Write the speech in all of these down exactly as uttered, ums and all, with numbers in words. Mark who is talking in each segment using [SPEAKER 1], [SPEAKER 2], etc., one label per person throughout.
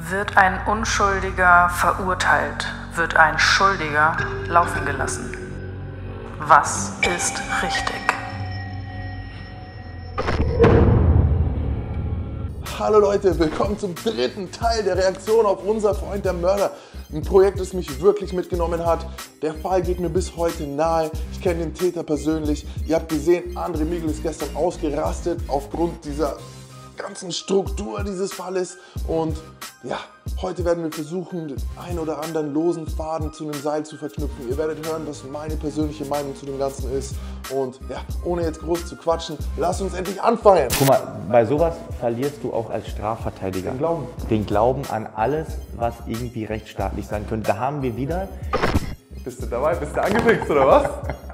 [SPEAKER 1] Wird ein Unschuldiger verurteilt, wird ein Schuldiger laufen gelassen. Was ist richtig?
[SPEAKER 2] Hallo Leute, willkommen zum dritten Teil der Reaktion auf Unser Freund der Mörder. Ein Projekt, das mich wirklich mitgenommen hat. Der Fall geht mir bis heute nahe. Ich kenne den Täter persönlich. Ihr habt gesehen, André Miegel ist gestern ausgerastet aufgrund dieser ganzen Struktur dieses Falles. Und ja, heute werden wir versuchen, den ein oder anderen losen Faden zu einem Seil zu verknüpfen. Ihr werdet hören, was meine persönliche Meinung zu dem Ganzen ist. Und ja, ohne jetzt groß zu quatschen, lasst uns endlich anfangen.
[SPEAKER 3] Guck mal, bei sowas verlierst du auch als Strafverteidiger
[SPEAKER 2] Den Glauben.
[SPEAKER 3] Den Glauben an alles, was irgendwie rechtsstaatlich sein könnte. Da haben wir wieder...
[SPEAKER 2] Bist du dabei? Bist du angefixt oder was?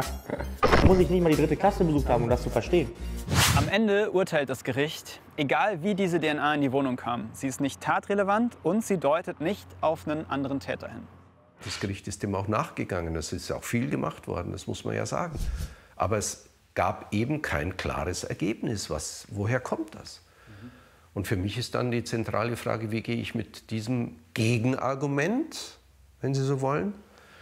[SPEAKER 3] Muss ich nicht mal die dritte Klasse besucht haben, um das zu verstehen.
[SPEAKER 4] Am Ende urteilt das Gericht, egal wie diese D N A in die Wohnung kam, sie ist nicht tatrelevant und sie deutet nicht auf einen anderen Täter hin.
[SPEAKER 5] Das Gericht ist dem auch nachgegangen. Es ist auch viel gemacht worden, das muss man ja sagen. Aber es gab eben kein klares Ergebnis. Was, woher kommt das? Mhm. Und für mich ist dann die zentrale Frage, wie gehe ich mit diesem Gegenargument, wenn Sie so wollen,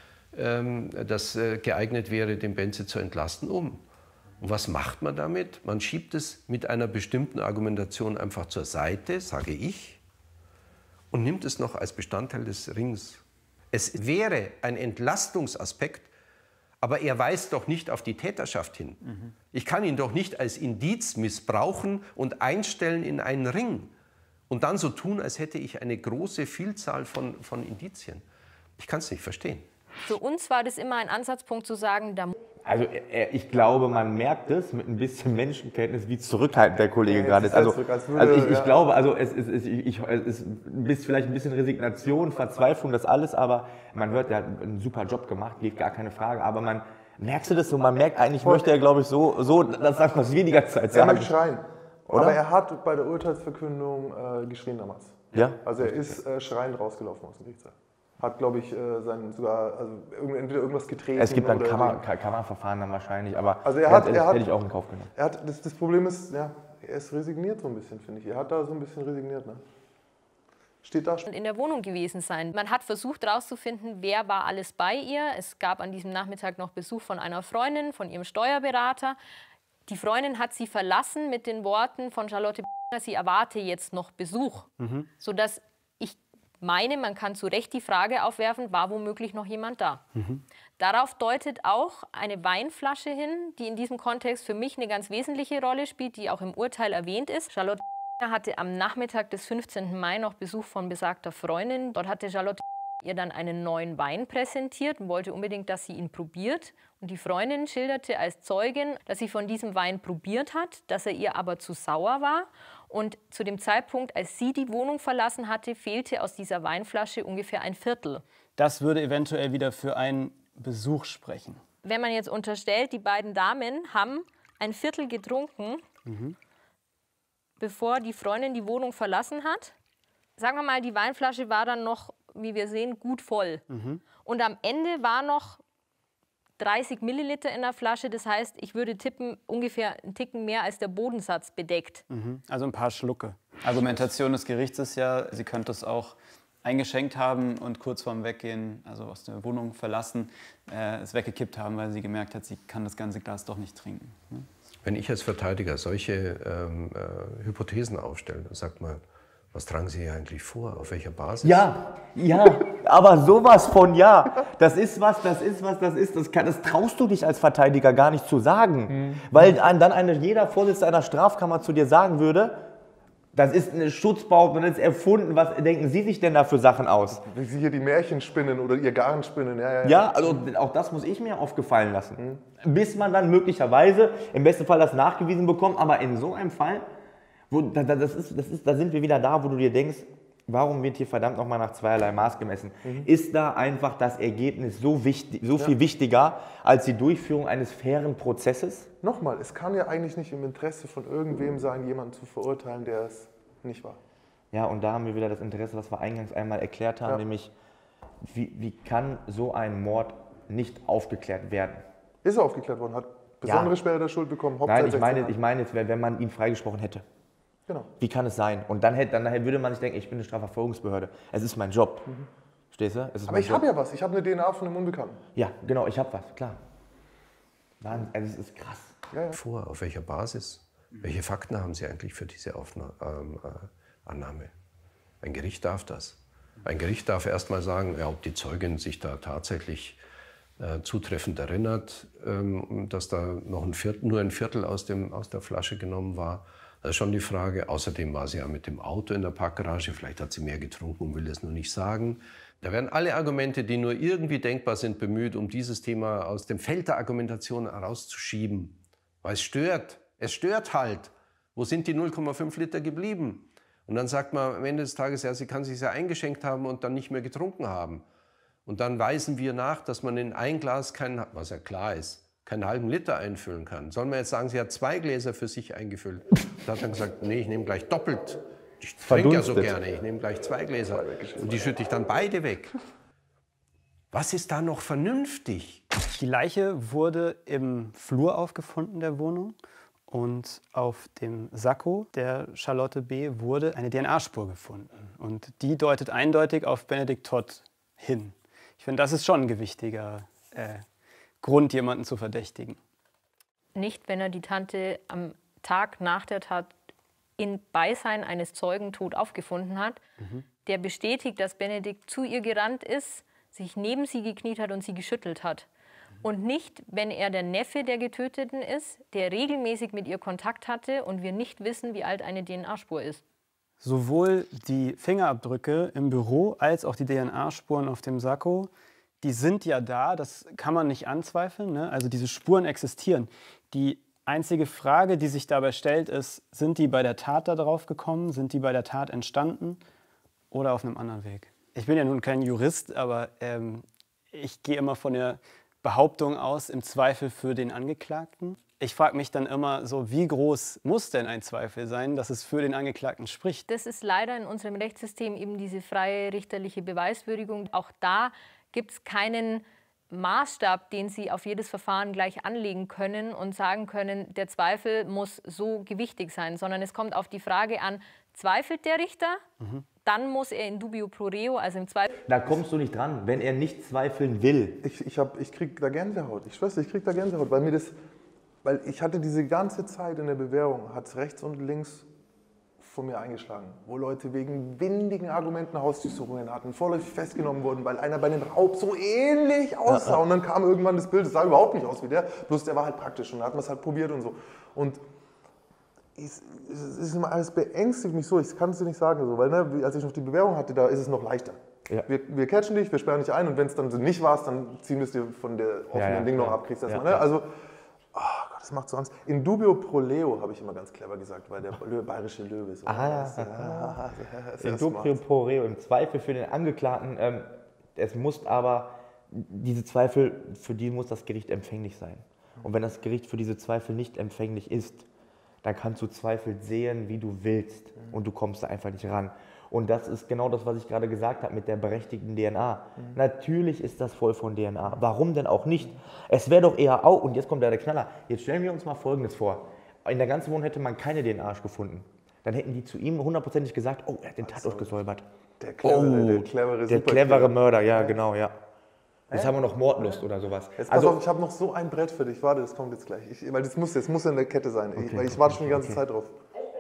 [SPEAKER 5] ähm, das äh, geeignet wäre, den Benze zu entlasten, um? Und was macht man damit? Man schiebt es mit einer bestimmten Argumentation einfach zur Seite, sage ich, und nimmt es noch als Bestandteil des Rings. Es wäre ein Entlastungsaspekt, aber er weist doch nicht auf die Täterschaft hin. Mhm. Ich kann ihn doch nicht als Indiz missbrauchen und einstellen in einen Ring und dann so tun, als hätte ich eine große Vielzahl von, von Indizien. Ich kann es nicht verstehen.
[SPEAKER 6] Für uns war das immer ein Ansatzpunkt zu sagen, da
[SPEAKER 3] Also ich glaube, man merkt es mit ein bisschen Menschenkenntnis, wie zurückhaltend der Kollege ja, gerade ist. Also, zurück, würde, also ich, ich ja. glaube, also es ist, es, ich, es ist vielleicht ein bisschen Resignation, Verzweiflung, das alles, aber man hört, er hat einen super Job gemacht, geht gar keine Frage, aber man, merkst du das so, man merkt eigentlich, Voll. möchte er, glaube ich, so, so das sagt was weniger Zeit sagen.
[SPEAKER 2] Er möchte schreien, oder? Aber er hat bei der Urteilsverkündung äh, geschrien damals. Ja? Also er ist äh, schreiend rausgelaufen aus dem Gerichtssaal. Hat, glaube ich, sein, sogar also entweder irgendwas getreten.
[SPEAKER 3] Es gibt dann Kammer, Kammerverfahren dann wahrscheinlich, aber
[SPEAKER 2] also er hat,
[SPEAKER 3] das
[SPEAKER 2] er hat,
[SPEAKER 3] hätte ich auch in Kauf genommen.
[SPEAKER 2] Er hat, das, das Problem ist, ja, er ist resigniert so ein bisschen, finde ich. Er hat da so ein bisschen resigniert. Ne? Steht da.
[SPEAKER 6] In der Wohnung gewesen sein. Man hat versucht herauszufinden, wer war alles bei ihr. Es gab an diesem Nachmittag noch Besuch von einer Freundin, von ihrem Steuerberater. Die Freundin hat sie verlassen mit den Worten von Charlotte, sie erwarte jetzt noch Besuch. Mhm. Sodass ich meine, man kann zu Recht die Frage aufwerfen, war womöglich noch jemand da? Mhm. Darauf deutet auch eine Weinflasche hin, die in diesem Kontext für mich eine ganz wesentliche Rolle spielt, die auch im Urteil erwähnt ist. Charlotte hatte am Nachmittag des fünfzehnten Mai noch Besuch von besagter Freundin. Dort hatte Charlotte ihr dann einen neuen Wein präsentiert und wollte unbedingt, dass sie ihn probiert. Und die Freundin schilderte als Zeugin, dass sie von diesem Wein probiert hat, dass er ihr aber zu sauer war. Und zu dem Zeitpunkt, als sie die Wohnung verlassen hatte, fehlte aus dieser Weinflasche ungefähr ein Viertel.
[SPEAKER 4] Das würde eventuell wieder für einen Besuch sprechen.
[SPEAKER 6] Wenn man jetzt unterstellt, die beiden Damen haben ein Viertel getrunken, mhm. bevor die Freundin die Wohnung verlassen hat. Sagen wir mal, die Weinflasche war dann noch, wie wir sehen, gut voll. Mhm. Und am Ende war noch dreißig Milliliter in der Flasche, das heißt, ich würde tippen, ungefähr einen Ticken mehr als der Bodensatz bedeckt.
[SPEAKER 4] Mhm. Also ein paar Schlucke. Argumentation des Gerichts ist ja, sie könnte es auch eingeschenkt haben und kurz vorm Weggehen, also aus der Wohnung verlassen, äh, es weggekippt haben, weil sie gemerkt hat, sie kann das ganze Glas doch nicht trinken. Ne?
[SPEAKER 5] Wenn ich als Verteidiger solche ähm, äh, Hypothesen aufstelle, dann sagt man, was tragen Sie hier eigentlich vor? Auf welcher Basis?
[SPEAKER 3] Ja, ja, aber sowas von ja. Das ist was, das ist was, das ist, das, kann, das traust du dich als Verteidiger gar nicht zu sagen. Mhm. Weil dann eine, jeder Vorsitzende einer Strafkammer zu dir sagen würde, das ist eine Schutzbehauptung, das ist erfunden, was denken Sie sich denn da für Sachen aus?
[SPEAKER 2] Wie Sie hier die Märchen spinnen oder Ihr Garn spinnen. Ja, ja, ja.
[SPEAKER 3] ja, also auch das muss ich mir aufgefallen lassen. Mhm. Bis man dann möglicherweise im besten Fall das nachgewiesen bekommt, aber in so einem Fall, Wo, das ist, das ist, da sind wir wieder da, wo du dir denkst, warum wird hier verdammt nochmal nach zweierlei Maß gemessen? Mhm. Ist da einfach das Ergebnis so, wichtig, so viel ja. wichtiger als die Durchführung eines fairen Prozesses?
[SPEAKER 2] Nochmal, es kann ja eigentlich nicht im Interesse von irgendwem sein, jemanden zu verurteilen, der es nicht war.
[SPEAKER 3] Ja, und da haben wir wieder das Interesse, was wir eingangs einmal erklärt haben, ja. nämlich, wie, wie kann so ein Mord nicht aufgeklärt werden?
[SPEAKER 2] Ist er aufgeklärt worden, hat besondere ja. Schwere der Schuld bekommen.
[SPEAKER 3] Nein, ich meine, ich meine jetzt, wenn man ihn freigesprochen hätte.
[SPEAKER 2] Genau.
[SPEAKER 3] Wie kann es sein? Und dann, hätte, dann würde man sich denken, ich bin eine Strafverfolgungsbehörde. Es ist mein Job. Mhm. Verstehst du? Es ist
[SPEAKER 2] Aber
[SPEAKER 3] mein
[SPEAKER 2] ich
[SPEAKER 3] Job.
[SPEAKER 2] habe ja was. Ich habe eine D N A von einem Unbekannten.
[SPEAKER 3] Ja, genau, ich habe was, klar. Wahnsinn, also es ist krass.
[SPEAKER 2] Ja, ja.
[SPEAKER 5] Vor, auf welcher Basis? Welche Fakten haben Sie eigentlich für diese Aufna ähm, äh, Annahme? Ein Gericht darf das. Ein Gericht darf erst mal sagen, ja, ob die Zeugin sich da tatsächlich äh, zutreffend erinnert, ähm, dass da noch ein Viertel, nur ein Viertel aus, dem, aus der Flasche genommen war. Das ist schon die Frage. Außerdem war sie ja mit dem Auto in der Parkgarage. Vielleicht hat sie mehr getrunken und will es nur nicht sagen. Da werden alle Argumente, die nur irgendwie denkbar sind, bemüht, um dieses Thema aus dem Feld der Argumentation herauszuschieben. Weil es stört. Es stört halt. Wo sind die null Komma fünf Liter geblieben? Und dann sagt man am Ende des Tages, ja, sie kann sich ja eingeschenkt haben und dann nicht mehr getrunken haben. Und dann weisen wir nach, dass man in ein Glas, kein, was ja klar ist, keinen halben Liter einfüllen kann. Soll man jetzt sagen, sie hat zwei Gläser für sich eingefüllt? Da hat dann gesagt, nee, ich nehme gleich doppelt. Ich trinke ja so gerne, ich nehme gleich zwei Gläser. Und die schütte ich dann beide weg. Was ist da noch vernünftig?
[SPEAKER 4] Die Leiche wurde im Flur aufgefunden der Wohnung. Und auf dem Sakko der Charlotte B. wurde eine D N A-Spur gefunden. Und die deutet eindeutig auf Benedikt Todt hin. Ich finde, das ist schon ein gewichtiger äh, Grund, jemanden zu verdächtigen.
[SPEAKER 6] Nicht, wenn er die Tante am Tag nach der Tat in Beisein eines Zeugen tot aufgefunden hat. Mhm. Der bestätigt, dass Benedikt zu ihr gerannt ist, sich neben sie gekniet hat und sie geschüttelt hat. Und nicht, wenn er der Neffe der Getöteten ist, der regelmäßig mit ihr Kontakt hatte und wir nicht wissen, wie alt eine D N A-Spur ist.
[SPEAKER 4] Sowohl die Fingerabdrücke im Büro als auch die D N A-Spuren auf dem Sakko, die sind ja da, das kann man nicht anzweifeln, ne? Also diese Spuren existieren. Die einzige Frage, die sich dabei stellt, ist, sind die bei der Tat da drauf gekommen, sind die bei der Tat entstanden oder auf einem anderen Weg? Ich bin ja nun kein Jurist, aber ähm, ich gehe immer von der Behauptung aus, im Zweifel für den Angeklagten. Ich frage mich dann immer so, wie groß muss denn ein Zweifel sein, dass es für den Angeklagten spricht?
[SPEAKER 6] Das ist leider in unserem Rechtssystem eben diese freie richterliche Beweiswürdigung. Auch da gibt es keinen Maßstab, den Sie auf jedes Verfahren gleich anlegen können und sagen können, der Zweifel muss so gewichtig sein, sondern es kommt auf die Frage an, zweifelt der Richter? Mhm. Dann muss er in dubio pro reo, also im Zweifel...
[SPEAKER 3] Da kommst du nicht dran, wenn er nicht zweifeln will.
[SPEAKER 2] Ich, ich, hab, ich krieg da Gänsehaut. Ich schwöre, ich krieg da Gänsehaut, weil mir das... Weil ich hatte diese ganze Zeit in der Bewährung, hat es rechts und links von mir eingeschlagen, wo Leute wegen windigen Argumenten Hausdurchsuchungen hatten, vorläufig festgenommen wurden, weil einer bei einem Raub so ähnlich aussah. Und dann kam irgendwann das Bild, das sah überhaupt nicht aus wie der, bloß der war halt praktisch und dann hat man es halt probiert und so. Und es ist immer alles beängstigt mich so, ich kann es dir nicht sagen, so, weil ne, als ich noch die Bewährung hatte, da ist es noch leichter. Ja. Wir, wir catchen dich, wir sperren dich ein und wenn es dann so nicht war, dann ziehen wir es dir von der offenen ja, ja, Ding noch ab, kriegst erstmal. Ja, ne? Also, oh Gott, das macht so Angst. In dubio pro reo habe ich immer ganz clever gesagt, weil der bayerische Löwe ist. So
[SPEAKER 3] ah,
[SPEAKER 2] das,
[SPEAKER 3] ja, ja. In dubio pro reo, im Zweifel für den Angeklagten, ähm, es muss aber, diese Zweifel, für die muss das Gericht empfänglich sein. Und wenn das Gericht für diese Zweifel nicht empfänglich ist, dann kannst du Zweifel sehen, wie du willst und du kommst da einfach nicht ran. Und das ist genau das, was ich gerade gesagt habe mit der berechtigten D N A. Mhm. Natürlich ist das voll von D N A. Warum denn auch nicht? Es wäre doch eher auch, und jetzt kommt der Knaller, jetzt stellen wir uns mal Folgendes vor. In der ganzen Wohnung hätte man keine D N A gefunden. Dann hätten die zu ihm hundertprozentig gesagt, oh, er hat den Tatort gesäubert.
[SPEAKER 2] Der clevere,
[SPEAKER 3] oh,
[SPEAKER 2] der clevere,
[SPEAKER 3] der clevere Mörder, ja, genau, ja. Jetzt haben wir noch Mordlust oder sowas.
[SPEAKER 2] Jetzt also, pass auf, ich habe noch so ein Brett für dich. Warte, das kommt jetzt gleich. Ich, weil das muss, das muss in der Kette sein. Okay, ich, weil ich warte schon die ganze okay. Zeit drauf.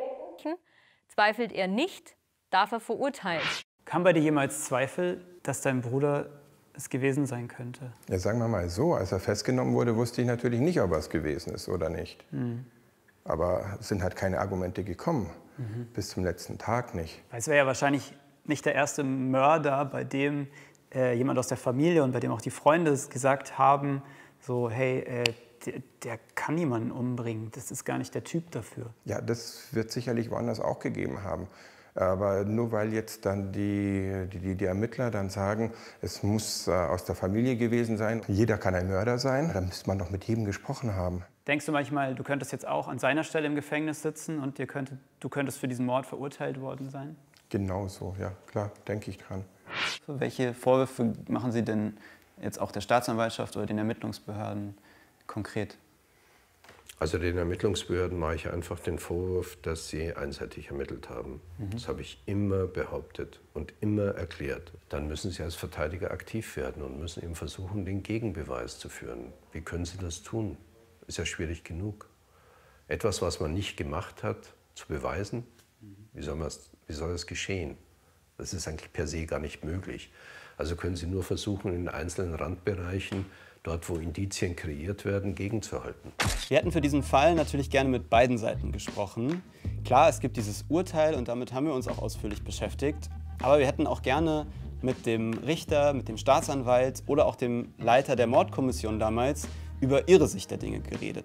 [SPEAKER 6] Zweifelt er nicht, darf er verurteilen.
[SPEAKER 4] Kam bei dir jemals Zweifel, dass dein Bruder es gewesen sein könnte?
[SPEAKER 7] Ja, sagen wir mal so, als er festgenommen wurde, wusste ich natürlich nicht, ob er es gewesen ist oder nicht. Mhm. Aber es sind halt keine Argumente gekommen. Mhm. Bis zum letzten Tag nicht.
[SPEAKER 4] Es wäre ja wahrscheinlich nicht der erste Mörder, bei dem äh, jemand aus der Familie und bei dem auch die Freunde gesagt haben, so, hey, äh, der, der kann niemanden umbringen, das ist gar nicht der Typ dafür.
[SPEAKER 7] Ja, das wird sicherlich woanders auch gegeben haben. Aber nur weil jetzt dann die, die, die Ermittler dann sagen, es muss äh, aus der Familie gewesen sein, jeder kann ein Mörder sein, dann müsste man doch mit jedem gesprochen haben.
[SPEAKER 4] Denkst du manchmal, du könntest jetzt auch an seiner Stelle im Gefängnis sitzen und dir könnte, du könntest für diesen Mord verurteilt worden sein?
[SPEAKER 7] Genau so, ja, klar, denke ich dran.
[SPEAKER 4] Welche Vorwürfe machen Sie denn jetzt auch der Staatsanwaltschaft oder den Ermittlungsbehörden konkret?
[SPEAKER 5] Also den Ermittlungsbehörden mache ich einfach den Vorwurf, dass sie einseitig ermittelt haben. Mhm. Das habe ich immer behauptet und immer erklärt. Dann müssen sie als Verteidiger aktiv werden und müssen eben versuchen, den Gegenbeweis zu führen. Wie können sie das tun? Ist ja schwierig genug. Etwas, was man nicht gemacht hat, zu beweisen, wie soll, wie soll das geschehen? Das ist eigentlich per se gar nicht möglich. Also können sie nur versuchen, in einzelnen Randbereichen, dort wo Indizien kreiert werden, gegenzuhalten.
[SPEAKER 4] Wir hätten für diesen Fall natürlich gerne mit beiden Seiten gesprochen. Klar, es gibt dieses Urteil und damit haben wir uns auch ausführlich beschäftigt. Aber wir hätten auch gerne mit dem Richter, mit dem Staatsanwalt oder auch dem Leiter der Mordkommission damals über ihre Sicht der Dinge geredet.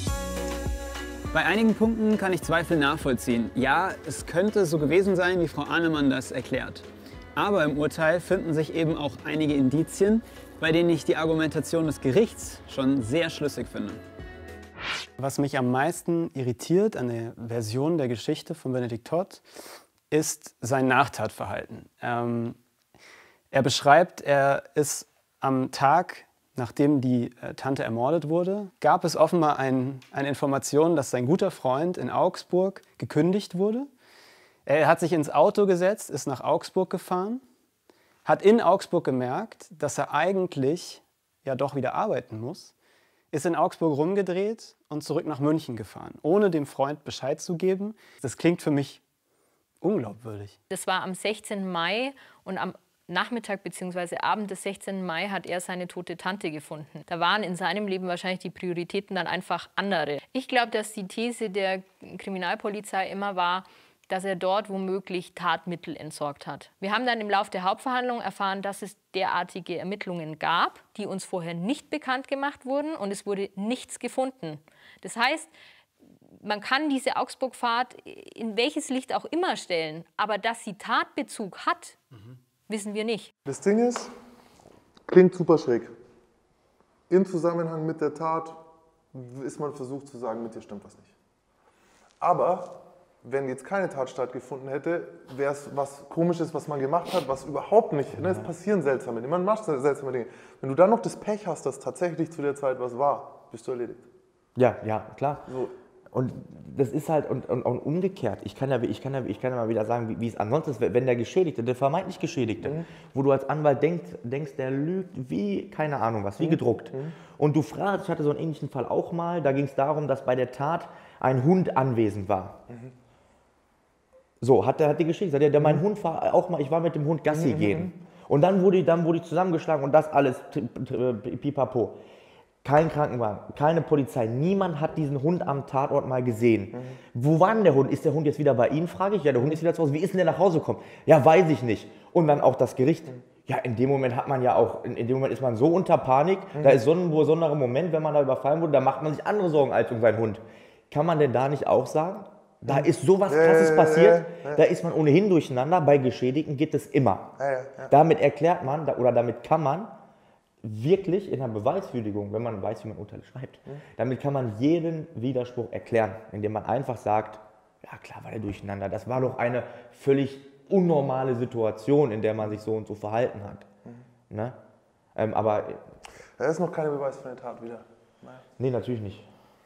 [SPEAKER 8] Bei einigen Punkten kann ich Zweifel nachvollziehen. Ja, es könnte so gewesen sein, wie Frau Ahnemann das erklärt. Aber im Urteil finden sich eben auch einige Indizien, bei denen ich die Argumentation des Gerichts schon sehr schlüssig finde.
[SPEAKER 4] Was mich am meisten irritiert an der Version der Geschichte von Benedikt Todt, ist sein Nachtatverhalten. Ähm, er beschreibt, er ist am Tag, nachdem die äh, Tante ermordet wurde, gab es offenbar ein, eine Information, dass sein guter Freund in Augsburg gekündigt wurde. Er hat sich ins Auto gesetzt, ist nach Augsburg gefahren, hat in Augsburg gemerkt, dass er eigentlich ja doch wieder arbeiten muss, ist in Augsburg rumgedreht und zurück nach München gefahren, ohne dem Freund Bescheid zu geben. Das klingt für mich unglaubwürdig.
[SPEAKER 6] Das war am sechzehnten Mai und am Nachmittag bzw. Abend des sechzehnten Mai hat er seine tote Tante gefunden. Da waren in seinem Leben wahrscheinlich die Prioritäten dann einfach andere. Ich glaube, dass die These der Kriminalpolizei immer war, dass er dort womöglich Tatmittel entsorgt hat. Wir haben dann im Laufe der Hauptverhandlung erfahren, dass es derartige Ermittlungen gab, die uns vorher nicht bekannt gemacht wurden und es wurde nichts gefunden. Das heißt, man kann diese Augsburg-Fahrt in welches Licht auch immer stellen, aber dass sie Tatbezug hat, mhm. wissen wir nicht.
[SPEAKER 2] Das Ding ist, klingt super schräg. Im Zusammenhang mit der Tat ist man versucht zu sagen, mit dir stimmt was nicht. Aber wenn jetzt keine Tat stattgefunden hätte, wäre es was Komisches, was man gemacht hat, was überhaupt nicht, ne, es passieren seltsame Dinge, man macht seltsame Dinge. Wenn du dann noch das Pech hast, dass tatsächlich zu der Zeit was war, bist du erledigt.
[SPEAKER 3] Ja, ja, klar.
[SPEAKER 2] So.
[SPEAKER 3] Und das ist halt, und, und, und umgekehrt, ich kann ja, ich kann ja, ich kann ja mal wieder sagen, wie, wie es ansonsten ist, wenn der Geschädigte, der vermeintlich Geschädigte, mhm. wo du als Anwalt denkst, denkst, der lügt wie, keine Ahnung was, wie mhm. gedruckt. Mhm. Und du fragst, ich hatte so einen ähnlichen Fall auch mal, da ging es darum, dass bei der Tat ein Hund anwesend war. Mhm. So, hat der hat die Geschichte gesagt, der, der, mein Hund war auch mal, ich war mit dem Hund Gassi mhm. gehen. Und dann wurde, dann wurde ich zusammengeschlagen und das alles, pipapo. Kein Krankenwagen, keine Polizei, niemand hat diesen Hund am Tatort mal gesehen. Mhm. Wo war denn der Hund? Ist der Hund jetzt wieder bei Ihnen, frage ich? Ja, der Hund ist wieder zu Hause. Wie ist denn der nach Hause gekommen? Ja, weiß ich nicht. Und dann auch das Gericht. Mhm. Ja, in dem Moment hat man ja auch, in, in dem Moment ist man so unter Panik, mhm. da ist so ein besonderer Moment, wenn man da überfallen wurde, da macht man sich andere Sorgen als um seinen Hund. Kann man denn da nicht auch sagen? Da ist sowas Krasses passiert, da ist man ohnehin durcheinander, bei Geschädigten geht es immer. Damit erklärt man, oder damit kann man wirklich in der Beweiswürdigung, wenn man weiß, wie man Urteile schreibt, damit kann man jeden Widerspruch erklären, indem man einfach sagt, ja klar war der durcheinander, das war doch eine völlig unnormale Situation, in der man sich so und so verhalten hat. Mhm. Ne? Ähm, aber...
[SPEAKER 2] Da ist noch kein Beweis für eine Tat wieder. Nein.
[SPEAKER 3] Nee, natürlich nicht.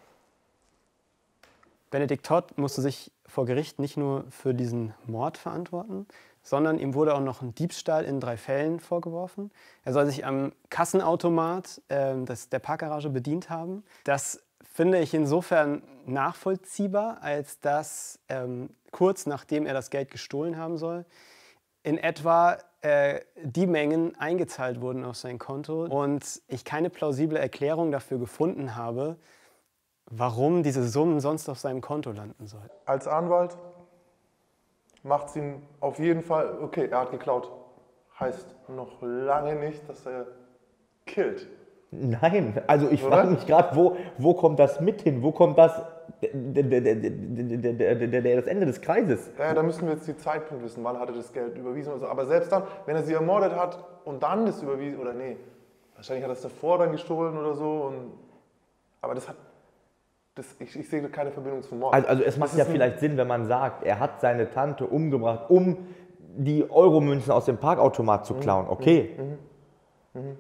[SPEAKER 4] Benedikt Todt musste sich vor Gericht nicht nur für diesen Mord verantworten, sondern ihm wurde auch noch ein Diebstahl in drei Fällen vorgeworfen. Er soll sich am Kassenautomat äh, das, der Parkgarage bedient haben. Das finde ich insofern nachvollziehbar, als dass ähm, kurz nachdem er das Geld gestohlen haben soll, in etwa äh, die Mengen eingezahlt wurden auf sein Konto und ich keine plausible Erklärung dafür gefunden habe, warum diese Summen sonst auf seinem Konto landen sollen.
[SPEAKER 2] Als Anwalt macht es ihn auf jeden Fall, okay, er hat geklaut. Heißt noch lange nicht, dass er killt.
[SPEAKER 3] Nein, also ich frage mich gerade, wo, wo kommt das mit hin? Wo kommt das, der, der, der, der, der, der, das Ende des Kreises?
[SPEAKER 2] Ja, da müssen wir jetzt die Zeitpunkt wissen, wann hat er das Geld überwiesen oder so. Aber selbst dann, wenn er sie ermordet hat und dann das überwiesen, oder nee, wahrscheinlich hat er es davor dann gestohlen oder so. Und, aber das hat, das, ich, ich sehe keine Verbindung zum Mord.
[SPEAKER 3] Also, also es macht ja vielleicht Sinn, wenn man sagt, er hat seine Tante umgebracht, um die Euromünzen aus dem Parkautomat zu klauen. Okay. Mhm. Mhm. Mhm.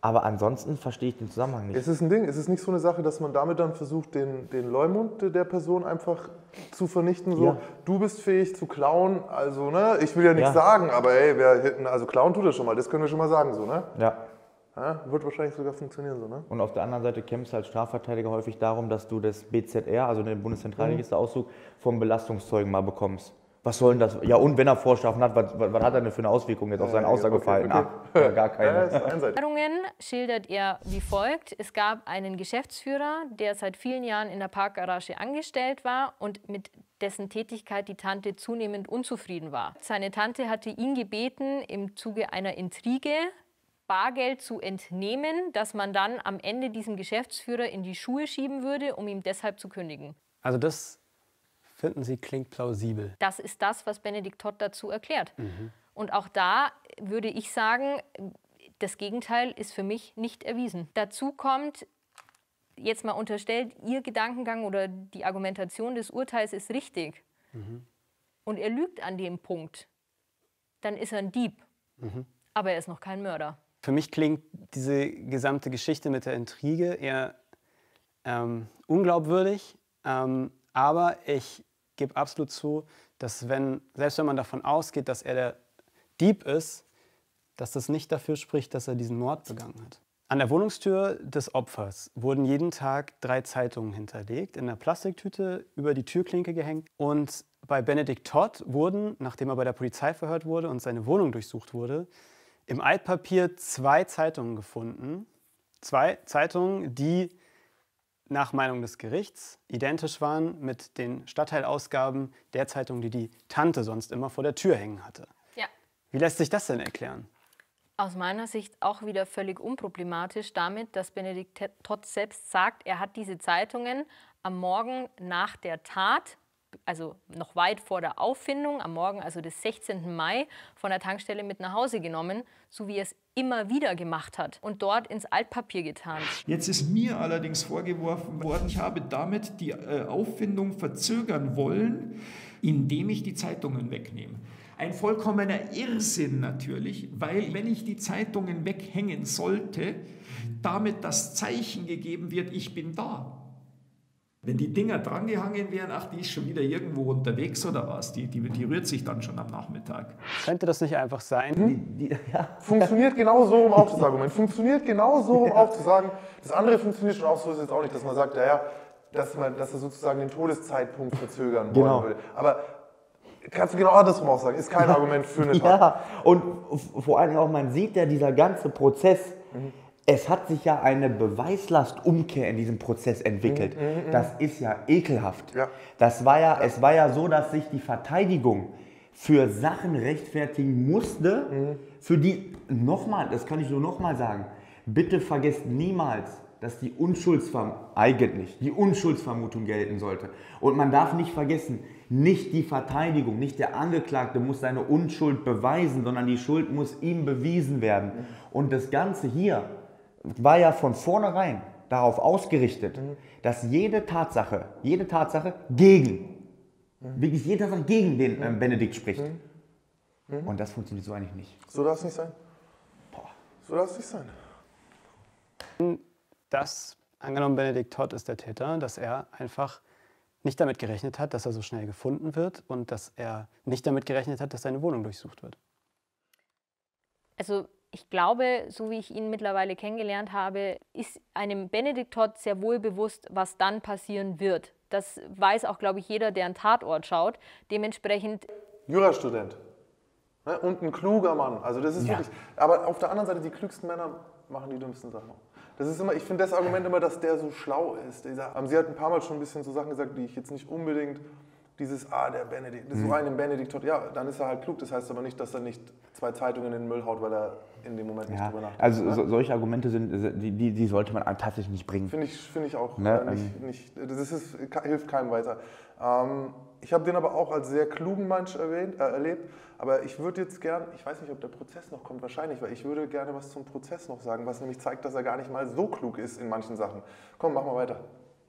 [SPEAKER 3] Aber ansonsten verstehe ich den Zusammenhang nicht.
[SPEAKER 2] Es ist ein Ding, es ist nicht so eine Sache, dass man damit dann versucht, den, den Leumund der Person einfach zu vernichten. So,
[SPEAKER 3] Ja.
[SPEAKER 2] du bist fähig zu klauen, also ne, ich will ja nichts
[SPEAKER 3] Ja.
[SPEAKER 2] sagen, aber ey, wer, also klauen tut das schon mal, das können wir schon mal sagen, so ne?
[SPEAKER 3] Ja.
[SPEAKER 2] Ja, wird wahrscheinlich sogar funktionieren, so ne?
[SPEAKER 3] Und auf der anderen Seite kämpfst du als Strafverteidiger häufig darum, dass du das B Z R, also den Bundeszentralregisterauszug, vom Belastungszeugen mal bekommst. Was soll denn das? Ja, und wenn er Vorstrafen hat, was, was hat er denn für eine Auswirkung jetzt auf sein
[SPEAKER 2] Ja,
[SPEAKER 3] Aussageverhalten?
[SPEAKER 2] okay,
[SPEAKER 3] Ah, ja, gar keine.
[SPEAKER 2] Ja, ist einseitig.
[SPEAKER 6] Erfahrungen schildert er wie folgt. Es gab einen Geschäftsführer, der seit vielen Jahren in der Parkgarage angestellt war und mit dessen Tätigkeit die Tante zunehmend unzufrieden war. Seine Tante hatte ihn gebeten, im Zuge einer Intrige Bargeld zu entnehmen, das man dann am Ende diesem Geschäftsführer in die Schuhe schieben würde, um ihm deshalb zu kündigen.
[SPEAKER 8] Also das finden Sie klingt plausibel.
[SPEAKER 6] Das ist das, was Benedikt Todt dazu erklärt. Mhm. Und auch da würde ich sagen, das Gegenteil ist für mich nicht erwiesen. Dazu kommt, jetzt mal unterstellt, Ihr Gedankengang oder die Argumentation des Urteils ist richtig. Mhm. Und er lügt an dem Punkt, dann ist er ein Dieb. Mhm. Aber er ist noch kein Mörder.
[SPEAKER 8] Für mich klingt diese gesamte Geschichte mit der Intrige eher ähm, unglaubwürdig. Ähm, aber ich gebe absolut zu, dass wenn, selbst wenn man davon ausgeht, dass er der Dieb ist, dass das nicht dafür spricht, dass er diesen Mord begangen hat. An der Wohnungstür des Opfers wurden jeden Tag drei Zeitungen hinterlegt, in einer Plastiktüte über die Türklinke gehängt. Und bei Benedikt Todt wurden, nachdem er bei der Polizei verhört wurde und seine Wohnung durchsucht wurde, im Altpapier zwei Zeitungen gefunden. Zwei Zeitungen, die nach Meinung des Gerichts identisch waren mit den Stadtteilausgaben der Zeitung, die die Tante sonst immer vor der Tür hängen hatte.
[SPEAKER 6] Ja.
[SPEAKER 8] Wie lässt sich das denn erklären?
[SPEAKER 6] Aus meiner Sicht auch wieder völlig unproblematisch damit, dass Benedikt Todt selbst sagt, er hat diese Zeitungen am Morgen nach der Tat, also noch weit vor der Auffindung, am Morgen also des sechzehnten Mai, von der Tankstelle mit nach Hause genommen, so wie er es immer wieder gemacht hat und dort ins Altpapier getan.
[SPEAKER 9] Jetzt ist mir allerdings vorgeworfen worden, ich habe damit die äh, Auffindung verzögern wollen, indem ich die Zeitungen wegnehme. Ein vollkommener Irrsinn natürlich, weil wenn ich die Zeitungen weghängen sollte, damit das Zeichen gegeben wird, ich bin da. Wenn die Dinger drangehangen wären, ach, die ist schon wieder irgendwo unterwegs oder was, die, die, die rührt sich dann schon am Nachmittag.
[SPEAKER 8] Könnte das nicht einfach sein?
[SPEAKER 2] Mhm. Die, die, ja. Funktioniert genau so, um auch das Argument. Funktioniert genau so, um auch zu sagen, das andere funktioniert schon auch so, ist jetzt auch nicht, dass man sagt, naja, dass, man, dass er sozusagen den Todeszeitpunkt verzögern wollen
[SPEAKER 3] Genau.
[SPEAKER 2] würde. Aber kannst du genau andersrum auch sagen, ist kein Argument für eine Tat.
[SPEAKER 3] Ja, und vor allem auch, man sieht ja, dieser ganze Prozess, mhm. es hat sich ja eine Beweislastumkehr in diesem Prozess entwickelt. Mhm, das ist ja ekelhaft.
[SPEAKER 2] Ja.
[SPEAKER 3] Das war ja, es war ja so, dass sich die Verteidigung für Sachen rechtfertigen musste, mhm. für die, nochmal, das kann ich nur nochmal sagen, bitte vergesst niemals, dass die Unschuldsvermutung, eigentlich, die Unschuldsvermutung gelten sollte. Und man darf nicht vergessen, nicht die Verteidigung, nicht der Angeklagte muss seine Unschuld beweisen, sondern die Schuld muss ihm bewiesen werden. Mhm. Und das Ganze hier war ja von vornherein darauf ausgerichtet, mhm. dass jede Tatsache, jede Tatsache gegen, mhm. wirklich jede Tatsache gegen den äh, Benedikt spricht. Mhm. Mhm. Und das funktioniert so eigentlich nicht.
[SPEAKER 2] So darf es nicht sein. Boah. So darf es nicht sein.
[SPEAKER 8] Das, angenommen Benedikt Todt ist der Täter, dass er einfach nicht damit gerechnet hat, dass er so schnell gefunden wird und dass er nicht damit gerechnet hat, dass seine Wohnung durchsucht wird.
[SPEAKER 6] Also ich glaube, so wie ich ihn mittlerweile kennengelernt habe, ist einem Benedikt Todt sehr wohl bewusst, was dann passieren wird. Das weiß auch, glaube ich, jeder, der einen Tatort schaut. Dementsprechend...
[SPEAKER 2] Jurastudent. Ne? Und ein kluger Mann. Also das ist
[SPEAKER 3] Ja.
[SPEAKER 2] wirklich... Aber auf der anderen Seite, die klügsten Männer machen die dümmsten Sachen. Das ist immer, ich finde das Argument immer, dass der so schlau ist. Dieser, haben Sie hat ein paar Mal schon ein bisschen so Sachen gesagt, die ich jetzt nicht unbedingt... Dieses, ah, der Benedikt, das ist so ein Benedikt Todt, ja, dann ist er halt klug. Das heißt aber nicht, dass er nicht zwei Zeitungen in den Müll haut, weil er in dem Moment nicht
[SPEAKER 3] Ja,
[SPEAKER 2] drüber nachdenkt.
[SPEAKER 3] also
[SPEAKER 2] ne?
[SPEAKER 3] so, solche Argumente sind, die, die, die sollte man tatsächlich nicht bringen.
[SPEAKER 2] Finde ich, find ich auch
[SPEAKER 3] Ne,
[SPEAKER 2] äh, nicht, nicht, das ist, hilft keinem weiter. Ähm, ich habe den aber auch als sehr klugen Mensch erwähnt, äh, erlebt, aber ich würde jetzt gern, ich weiß nicht, ob der Prozess noch kommt, wahrscheinlich, weil ich würde gerne was zum Prozess noch sagen, was nämlich zeigt, dass er gar nicht mal so klug ist in manchen Sachen. Komm, mach mal weiter.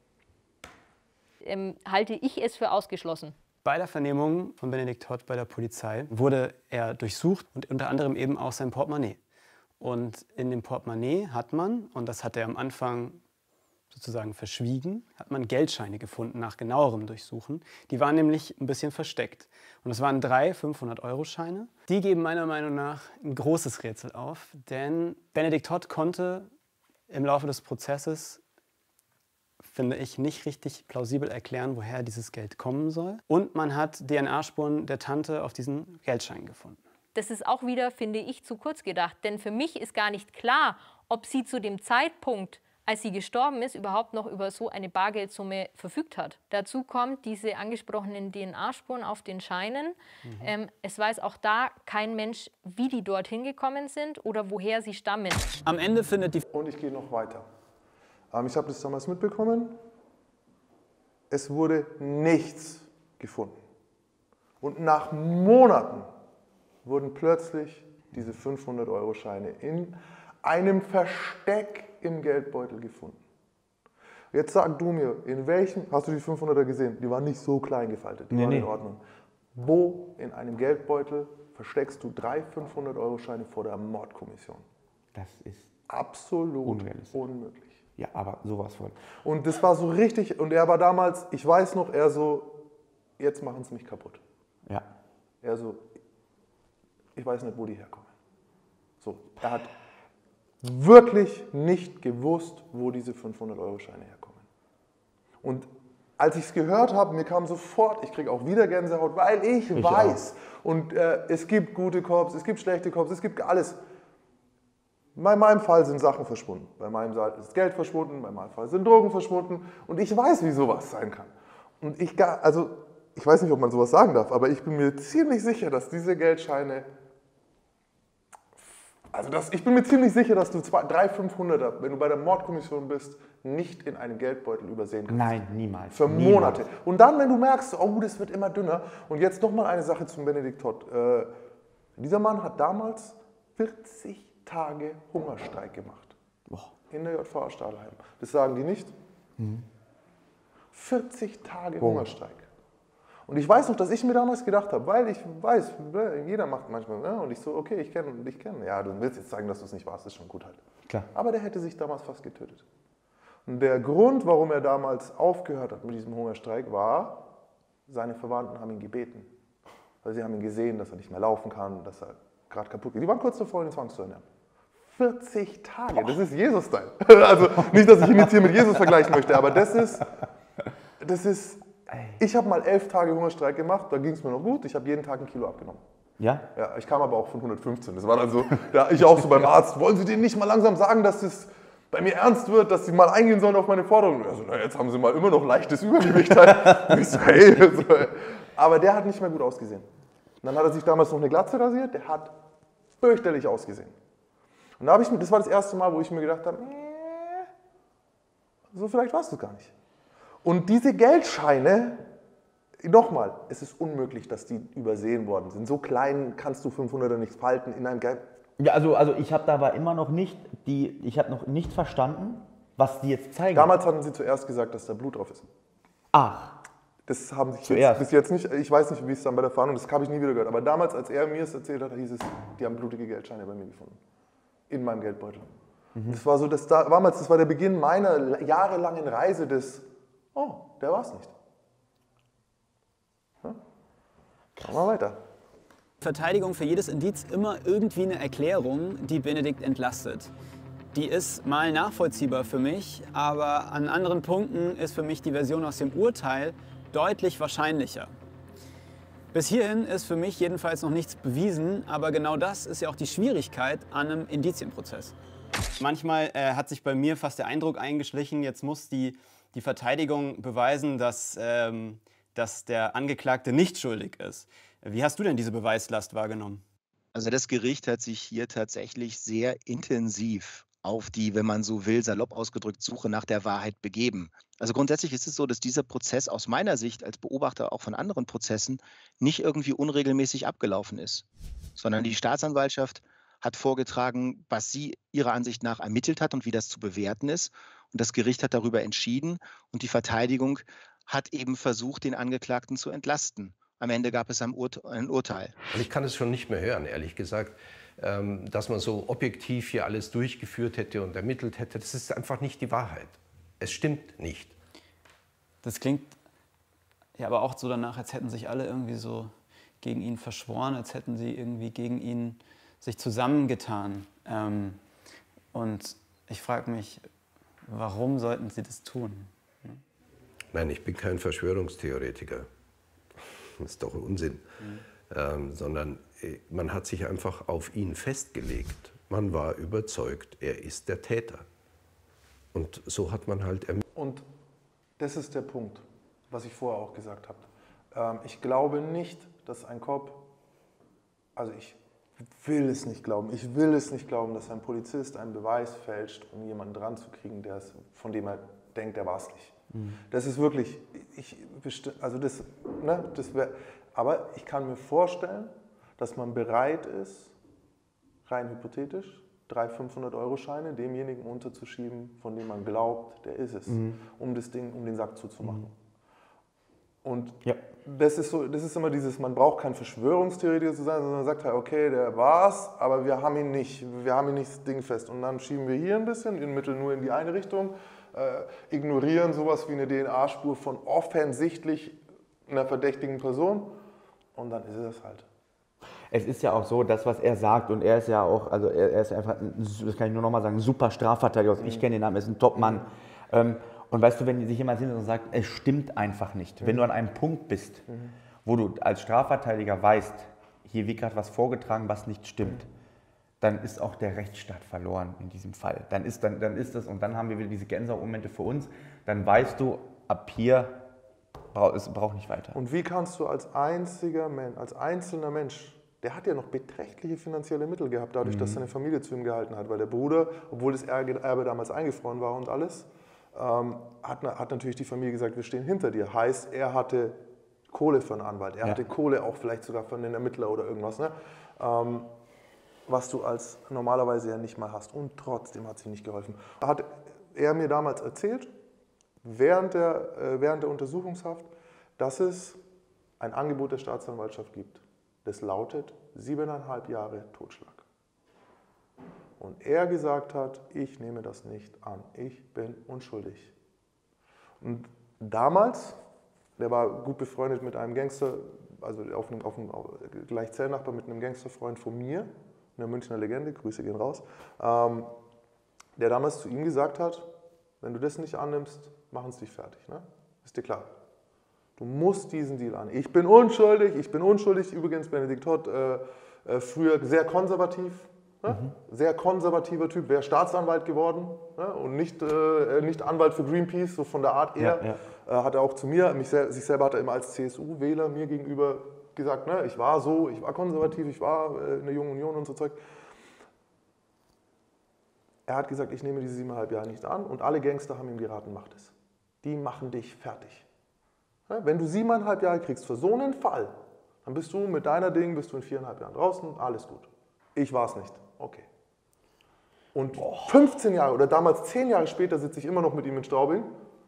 [SPEAKER 6] Ähm, halte ich es für ausgeschlossen.
[SPEAKER 8] Bei der Vernehmung von Benedikt Todt bei der Polizei wurde er durchsucht und unter anderem eben auch sein Portemonnaie. Und in dem Portemonnaie hat man, und das hat er am Anfang sozusagen verschwiegen, hat man Geldscheine gefunden nach genauerem Durchsuchen. Die waren nämlich ein bisschen versteckt. Und das waren drei fünfhundert-Euro-Scheine. Die geben meiner Meinung nach ein großes Rätsel auf, denn Benedikt Todt konnte im Laufe des Prozesses, finde ich, nicht richtig plausibel erklären, woher dieses Geld kommen soll. Und man hat D N A-Spuren der Tante auf diesen Geldschein gefunden.
[SPEAKER 6] Das ist auch wieder, finde ich, zu kurz gedacht. Denn für mich ist gar nicht klar, ob sie zu dem Zeitpunkt, als sie gestorben ist, überhaupt noch über so eine Bargeldsumme verfügt hat. Dazu kommt diese angesprochenen D N A-Spuren auf den Scheinen. Mhm. Ähm, es weiß auch da kein Mensch, wie die dorthin gekommen sind oder woher sie stammen.
[SPEAKER 8] Am Ende findet die...
[SPEAKER 2] Und ich gehe noch weiter. Ähm, ich habe das damals mitbekommen. Es wurde nichts gefunden. Und nach Monaten wurden plötzlich diese fünfhundert-Euro-Scheine in einem Versteck im Geldbeutel gefunden. Jetzt sag du mir, in welchem, hast du die fünfhunderter gesehen? Die waren nicht so klein gefaltet, die
[SPEAKER 3] nee,
[SPEAKER 2] waren
[SPEAKER 3] nee.
[SPEAKER 2] in Ordnung. Wo in einem Geldbeutel versteckst du drei fünfhundert-Euro-Scheine vor der Mordkommission?
[SPEAKER 3] Das ist
[SPEAKER 2] absolut
[SPEAKER 3] unrealistisch.
[SPEAKER 2] Unmöglich.
[SPEAKER 3] Ja, aber sowas von.
[SPEAKER 2] Und das war so richtig, und er war damals, ich weiß noch, er so, jetzt machen sie mich kaputt.
[SPEAKER 3] Ja.
[SPEAKER 2] Er so, ich weiß nicht, wo die herkommen. So, er hat wirklich nicht gewusst, wo diese fünfhundert-Euro-Scheine herkommen. Und als ich es gehört habe, mir kam sofort, ich kriege auch wieder Gänsehaut, weil ich, ich weiß, auch. Und äh, es gibt gute Cops, es gibt schlechte Cops, es gibt alles. Bei meinem Fall sind Sachen verschwunden, bei meinem Fall ist Geld verschwunden, bei meinem Fall sind Drogen verschwunden und ich weiß, wie sowas sein kann. Und ich, also, ich weiß nicht, ob man sowas sagen darf, aber ich bin mir ziemlich sicher, dass diese Geldscheine, also das, ich bin mir ziemlich sicher, dass du zwei, drei fünfhunderter, wenn du bei der Mordkommission bist, nicht in einem Geldbeutel übersehen kannst.
[SPEAKER 3] Nein, niemals.
[SPEAKER 2] Für
[SPEAKER 3] niemals.
[SPEAKER 2] Monate. Und dann, wenn du merkst, oh, das wird immer dünner. Und jetzt nochmal eine Sache zum Benedikt Todt. Äh, dieser Mann hat damals vierzig Tage Hungerstreik gemacht. Boah. In der J V A Stadelheim. Das sagen die nicht. Mhm. vierzig Tage oh. Hungerstreik. Und ich weiß noch, dass ich mir damals gedacht habe, weil ich weiß, jeder macht manchmal, ne? Und ich so, okay, ich kenne dich kennen. Ja, du willst jetzt sagen, dass du es nicht warst, ist schon gut halt.
[SPEAKER 3] Klar.
[SPEAKER 2] Aber der hätte sich damals fast getötet. Und der Grund, warum er damals aufgehört hat mit diesem Hungerstreik, war, seine Verwandten haben ihn gebeten. Weil sie haben ihn gesehen, dass er nicht mehr laufen kann, dass er gerade kaputt geht. Die waren kurz davor, ihn zwangszuernähren. vierzig Tage, das ist Jesus-Style. Also nicht, dass ich ihn jetzt hier mit Jesus vergleichen möchte, aber das ist, das ist, ich habe mal elf Tage Hungerstreik gemacht, da ging es mir noch gut, ich habe jeden Tag ein Kilo abgenommen.
[SPEAKER 3] Ja?
[SPEAKER 2] Ja, ich kam aber auch von hundertfünfzehn, das war dann so, ja, ich auch so beim Arzt, wollen Sie denen nicht mal langsam sagen, dass es bei mir ernst wird, dass sie mal eingehen sollen auf meine Forderung? Also, na, jetzt haben sie mal immer noch leichtes Übergewicht. Halt. Ich so, hey, so. Aber der hat nicht mehr gut ausgesehen. Und dann hat er sich damals noch eine Glatze rasiert, der hat fürchterlich ausgesehen. Und da habe ich, das war das erste Mal, wo ich mir gedacht habe, äh, so vielleicht warst du gar nicht. Und diese Geldscheine, nochmal, es ist unmöglich, dass die übersehen worden sind. So klein kannst du fünfhunderter nicht falten in einem Geld.
[SPEAKER 3] Ja, also, also ich habe dabei immer noch nicht, die, ich habe noch nicht verstanden, was die jetzt zeigen.
[SPEAKER 2] Damals hatten sie zuerst gesagt, dass da Blut drauf ist.
[SPEAKER 3] Ach.
[SPEAKER 2] Das haben sie
[SPEAKER 3] Zuerst.
[SPEAKER 2] bis jetzt nicht, ich weiß nicht, wie es dann bei der Fahndung, das habe ich nie wieder gehört. Aber damals, als er mir es erzählt hat, hieß es, die haben blutige Geldscheine bei mir gefunden. In meinem Geldbeutel. Mhm. Das war so, das, damals, das war der Beginn meiner jahrelangen Reise des, oh, der war es nicht. Ja? Machen wir weiter.
[SPEAKER 8] Verteidigung für jedes Indiz immer irgendwie eine Erklärung, die Benedikt entlastet. Die ist mal nachvollziehbar für mich, aber an anderen Punkten ist für mich die Version aus dem Urteil deutlich wahrscheinlicher. Bis hierhin ist für mich jedenfalls noch nichts bewiesen, aber genau das ist ja auch die Schwierigkeit an einem Indizienprozess. Manchmal äh, hat sich bei mir fast der Eindruck eingeschlichen, jetzt muss die, die Verteidigung beweisen, dass, ähm, dass der Angeklagte nicht schuldig ist. Wie hast du denn diese Beweislast wahrgenommen?
[SPEAKER 10] Also das Gericht hat sich hier tatsächlich sehr intensiv auf die, wenn man so will, salopp ausgedrückt, Suche nach der Wahrheit begeben. Also grundsätzlich ist es so, dass dieser Prozess aus meiner Sicht als Beobachter auch von anderen Prozessen nicht irgendwie unregelmäßig abgelaufen ist, sondern die Staatsanwaltschaft hat vorgetragen, was sie ihrer Ansicht nach ermittelt hat und wie das zu bewerten ist. Und das Gericht hat darüber entschieden und die Verteidigung hat eben versucht, den Angeklagten zu entlasten. Am Ende gab es ein, Ur ein Urteil.
[SPEAKER 5] Und ich kann es schon nicht mehr hören, ehrlich gesagt, ähm, dass man so objektiv hier alles durchgeführt hätte und ermittelt hätte. Das ist einfach nicht die Wahrheit. Es stimmt nicht.
[SPEAKER 4] Das klingt ja aber auch so danach, als hätten sich alle irgendwie so gegen ihn verschworen, als hätten sie irgendwie gegen ihn sich zusammengetan. Ähm, und ich frage mich, warum sollten sie das tun?
[SPEAKER 5] Nein, ich bin kein Verschwörungstheoretiker. Das ist doch ein Unsinn. Mhm. Ähm, sondern man hat sich einfach auf ihn festgelegt. Man war überzeugt, er ist der Täter. Und so hat man halt ermittelt.
[SPEAKER 2] Und das ist der Punkt, was ich vorher auch gesagt habe. Ähm, ich glaube nicht, dass ein Cop, also ich will es nicht glauben, ich will es nicht glauben, dass ein Polizist einen Beweis fälscht, um jemanden dran zu kriegen, der es, von dem er denkt, er war es nicht. Mhm. Das ist wirklich, ich, also das, ne, das wär, aber ich kann mir vorstellen, dass man bereit ist, rein hypothetisch, drei fünfhundert-Euro-Scheine demjenigen unterzuschieben, von dem man glaubt, der ist es, mhm. um das Ding, um den Sack zuzumachen. Mhm. Und ja. das, ist so, das ist immer dieses, man braucht kein Verschwörungstheoretiker zu sein, sondern man sagt halt, okay, der war's, aber wir haben ihn nicht, wir haben ihn nicht dingfest. Und dann schieben wir hier ein bisschen, in Mittel nur in die eine Richtung, äh, ignorieren sowas wie eine D N A-Spur von offensichtlich einer verdächtigen Person und dann ist es halt.
[SPEAKER 3] Es ist ja auch so, das, was er sagt, und er ist ja auch, also er, er ist einfach, das kann ich nur nochmal sagen, ein super Strafverteidiger. Mhm. Ich kenne den Namen, er ist ein Top-Mann. Mhm. Ähm, und weißt du, wenn sich jemand hinsetzt und sagt, es stimmt einfach nicht, mhm. wenn du an einem Punkt bist, mhm. wo du als Strafverteidiger weißt, hier wird gerade was vorgetragen, was nicht stimmt, mhm. dann ist auch der Rechtsstaat verloren in diesem Fall. Dann ist, dann, dann ist das, und dann haben wir wieder diese Gänsehautmomente für uns, dann weißt du, ab hier, es braucht nicht weiter.
[SPEAKER 2] Und wie kannst du als einziger Mensch, als einzelner Mensch, der hat ja noch beträchtliche finanzielle Mittel gehabt, dadurch, mhm. dass seine Familie zu ihm gehalten hat, weil der Bruder, obwohl das Erbe damals eingefroren war und alles, ähm, hat, hat natürlich die Familie gesagt, wir stehen hinter dir. Heißt, er hatte Kohle für einen Anwalt, er ja. hatte Kohle auch vielleicht sogar von den Ermittlern oder irgendwas, ne? ähm, was du als normalerweise ja nicht mal hast. Und trotzdem hat sie nicht geholfen. Hat er mir damals erzählt, während der, äh, während der Untersuchungshaft, dass es ein Angebot der Staatsanwaltschaft gibt. Das lautet siebeneinhalb Jahre Totschlag. Und er gesagt hat, ich nehme das nicht an, ich bin unschuldig. Und damals, der war gut befreundet mit einem Gangster, also auf einem, auf einem gleich Zellnachbar mit einem Gangsterfreund von mir, einer Münchner Legende, Grüße gehen raus, ähm, der damals zu ihm gesagt hat, wenn du das nicht annimmst, machen sie dich fertig. Ne? Ist dir klar? Du musst diesen Deal an. Ich bin unschuldig, ich bin unschuldig. Übrigens, Benedikt Todt, äh, äh, früher sehr konservativ, ne? mhm. sehr konservativer Typ, wäre Staatsanwalt geworden, ne? Und nicht, äh, nicht Anwalt für Greenpeace, so von der Art eher. Ja, ja. Äh, hat er auch zu mir, mich sel sich selber hat er immer als C S U-Wähler mir gegenüber gesagt, ne? Ich war so, ich war konservativ, ich war äh, in der Jungen Union und so Zeug. Er hat gesagt, ich nehme diese siebeneinhalb Jahre nicht an und alle Gangster haben ihm geraten, mach das. Die machen dich fertig. Wenn du siebeneinhalb Jahre kriegst für so einen Fall, dann bist du mit deiner Ding, bist du in viereinhalb Jahren draußen, alles gut. Ich war es nicht. Okay. Und fünfzehn Jahre oder damals zehn Jahre später sitze ich immer noch mit ihm in Straubing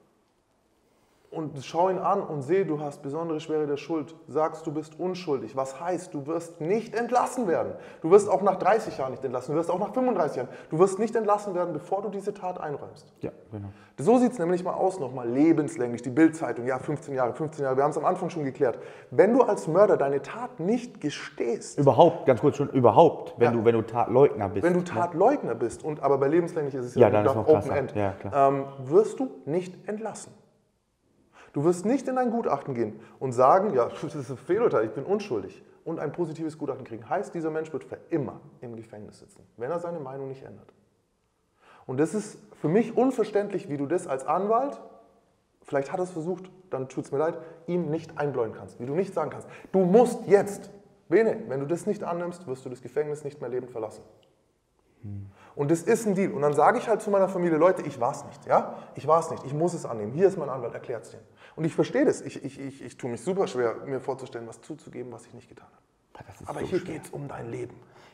[SPEAKER 2] und schau ihn an und sehe, du hast besondere Schwere der Schuld, sagst, du bist unschuldig. Was heißt, du wirst nicht entlassen werden. Du wirst auch nach dreißig Jahren nicht entlassen, du wirst auch nach fünfunddreißig Jahren. Du wirst nicht entlassen werden, bevor du diese Tat einräumst.
[SPEAKER 3] Ja, genau.
[SPEAKER 2] So sieht es nämlich mal aus, nochmal lebenslänglich, die Bild-Zeitung, ja, fünfzehn Jahre, fünfzehn Jahre, wir haben es am Anfang schon geklärt. Wenn du als Mörder deine Tat nicht gestehst.
[SPEAKER 3] Überhaupt, ganz kurz schon, überhaupt, wenn, ja, du, wenn du Tatleugner bist.
[SPEAKER 2] Wenn du Tatleugner bist, und, aber bei lebenslänglich ist es ja,
[SPEAKER 3] ja dann ist
[SPEAKER 2] Open End, ja, ähm, wirst du nicht entlassen. Du wirst nicht in ein Gutachten gehen und sagen, ja, das ist ein Fehlurteil, ich bin unschuldig, und ein positives Gutachten kriegen. Heißt, dieser Mensch wird für immer im Gefängnis sitzen, wenn er seine Meinung nicht ändert. Und das ist für mich unverständlich, wie du das als Anwalt, vielleicht hat er es versucht, dann tut es mir leid, ihm nicht einbläuen kannst. Wie du nicht sagen kannst, du musst jetzt, Bene, wenn du das nicht annimmst, wirst du das Gefängnis nicht mehr lebend verlassen. Hm. Und das ist ein Deal. Und dann sage ich halt zu meiner Familie, Leute, ich war es nicht, ja? Ich war es nicht, ich muss es annehmen. Hier ist mein Anwalt, erklärt es denen. Und ich verstehe das. Ich, ich, ich, ich tue mich super schwer, mir vorzustellen, was zuzugeben, was ich nicht getan habe. Aber so hier geht es um dein Leben.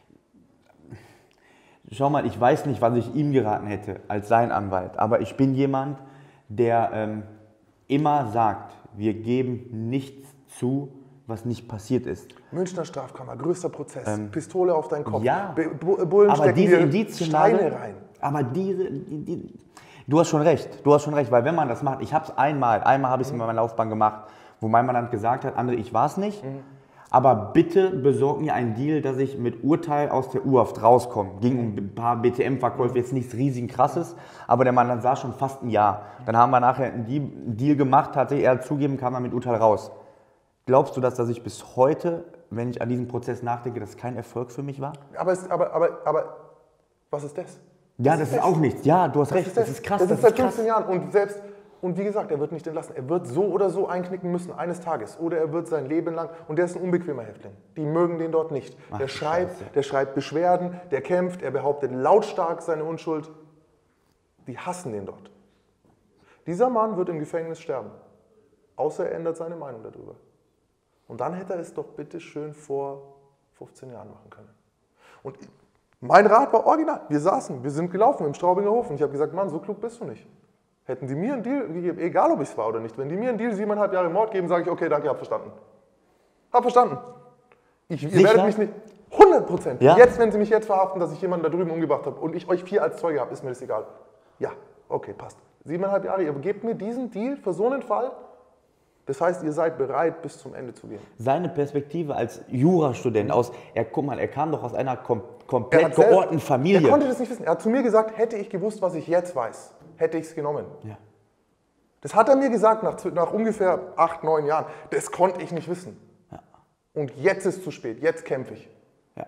[SPEAKER 3] Schau mal, ich weiß nicht, was ich ihm geraten hätte als sein Anwalt, aber ich bin jemand, der ähm, immer sagt, wir geben nichts zu, was nicht passiert ist.
[SPEAKER 2] Münchner Strafkammer, größter Prozess,
[SPEAKER 3] Ähm,
[SPEAKER 2] Pistole auf deinen Kopf,
[SPEAKER 3] ja,
[SPEAKER 2] B- Bu- Bullen
[SPEAKER 3] aber
[SPEAKER 2] stecken
[SPEAKER 3] diese
[SPEAKER 2] dir
[SPEAKER 3] Indizienlage,
[SPEAKER 2] Steine rein.
[SPEAKER 3] aber diese, die, die, du hast schon recht, du hast schon recht, weil wenn man das macht, ich habe es einmal, einmal habe ich es in meiner Laufbahn gemacht, wo mein Mandant gesagt hat, André, ich war es nicht,
[SPEAKER 2] Mhm.
[SPEAKER 3] aber bitte besorg mir einen Deal, dass ich mit Urteil aus der U-Haft rauskomme. Ging um ein paar B T M-Verkäufe, jetzt nichts riesig krasses, aber der Mandant saß schon fast ein Jahr. Dann haben wir nachher einen Deal, einen Deal gemacht, tatsächlich, er hat zugeben, kam dann mit Urteil raus. Glaubst du, dass, dass ich bis heute, wenn ich an diesen Prozess nachdenke, das kein Erfolg für mich war?
[SPEAKER 2] Aber, es, aber, aber, aber was ist das?
[SPEAKER 3] Ja,
[SPEAKER 2] Was
[SPEAKER 3] das ist auch nichts. Ja, du hast
[SPEAKER 2] Was
[SPEAKER 3] recht,
[SPEAKER 2] ist
[SPEAKER 3] das ist krass.
[SPEAKER 2] Das,
[SPEAKER 3] Das
[SPEAKER 2] ist seit
[SPEAKER 3] ist krass.
[SPEAKER 2] fünfzehn Jahren und selbst, und wie gesagt, er wird nicht entlassen. Er wird so oder so einknicken müssen eines Tages oder er wird sein Leben lang, und der ist ein unbequemer Häftling. Die mögen den dort nicht.
[SPEAKER 3] Ach,
[SPEAKER 2] der
[SPEAKER 3] du
[SPEAKER 2] schreibt,
[SPEAKER 3] Scheiße.
[SPEAKER 2] der schreibt Beschwerden, der kämpft, er behauptet lautstark seine Unschuld. Die hassen den dort. Dieser Mann wird im Gefängnis sterben, außer er ändert seine Meinung darüber. Und dann hätte er es doch bitte schön vor fünfzehn Jahren machen können. Und mein Rat war original. Wir saßen, wir sind gelaufen im Straubinger Hof und ich habe gesagt, Mann, so klug bist du nicht. Hätten die mir einen Deal gegeben, egal ob ich es war oder nicht, wenn die mir einen Deal siebeneinhalb Jahre Mord geben, sage ich, okay, danke, hab verstanden. Hab verstanden. Ich, ihr
[SPEAKER 3] Sicher?
[SPEAKER 2] werdet mich nicht, hundert Prozent.
[SPEAKER 3] Ja?
[SPEAKER 2] Jetzt, wenn sie mich jetzt verhaften, dass ich jemanden da drüben umgebracht habe und ich euch vier als Zeuge habe, ist mir das egal. Ja, okay, passt. Siebeneinhalb Jahre, ihr gebt mir diesen Deal für so einen Fall. Das heißt, ihr seid bereit, bis zum Ende zu gehen.
[SPEAKER 3] Seine Perspektive als Jurastudent aus, er, guck mal, er kam doch aus einer kom
[SPEAKER 2] Er
[SPEAKER 3] komplett
[SPEAKER 2] hat selber-
[SPEAKER 3] geordneten Familie.
[SPEAKER 2] Er konnte das nicht wissen. Er hat zu mir gesagt, hätte ich gewusst, was ich jetzt weiß, hätte ich es genommen.
[SPEAKER 3] Ja.
[SPEAKER 2] Das hat er mir gesagt nach, nach ungefähr acht, neun Jahren. Das konnte ich nicht wissen.
[SPEAKER 3] Ja.
[SPEAKER 2] Und jetzt ist es zu spät, jetzt kämpfe ich.
[SPEAKER 3] Ja.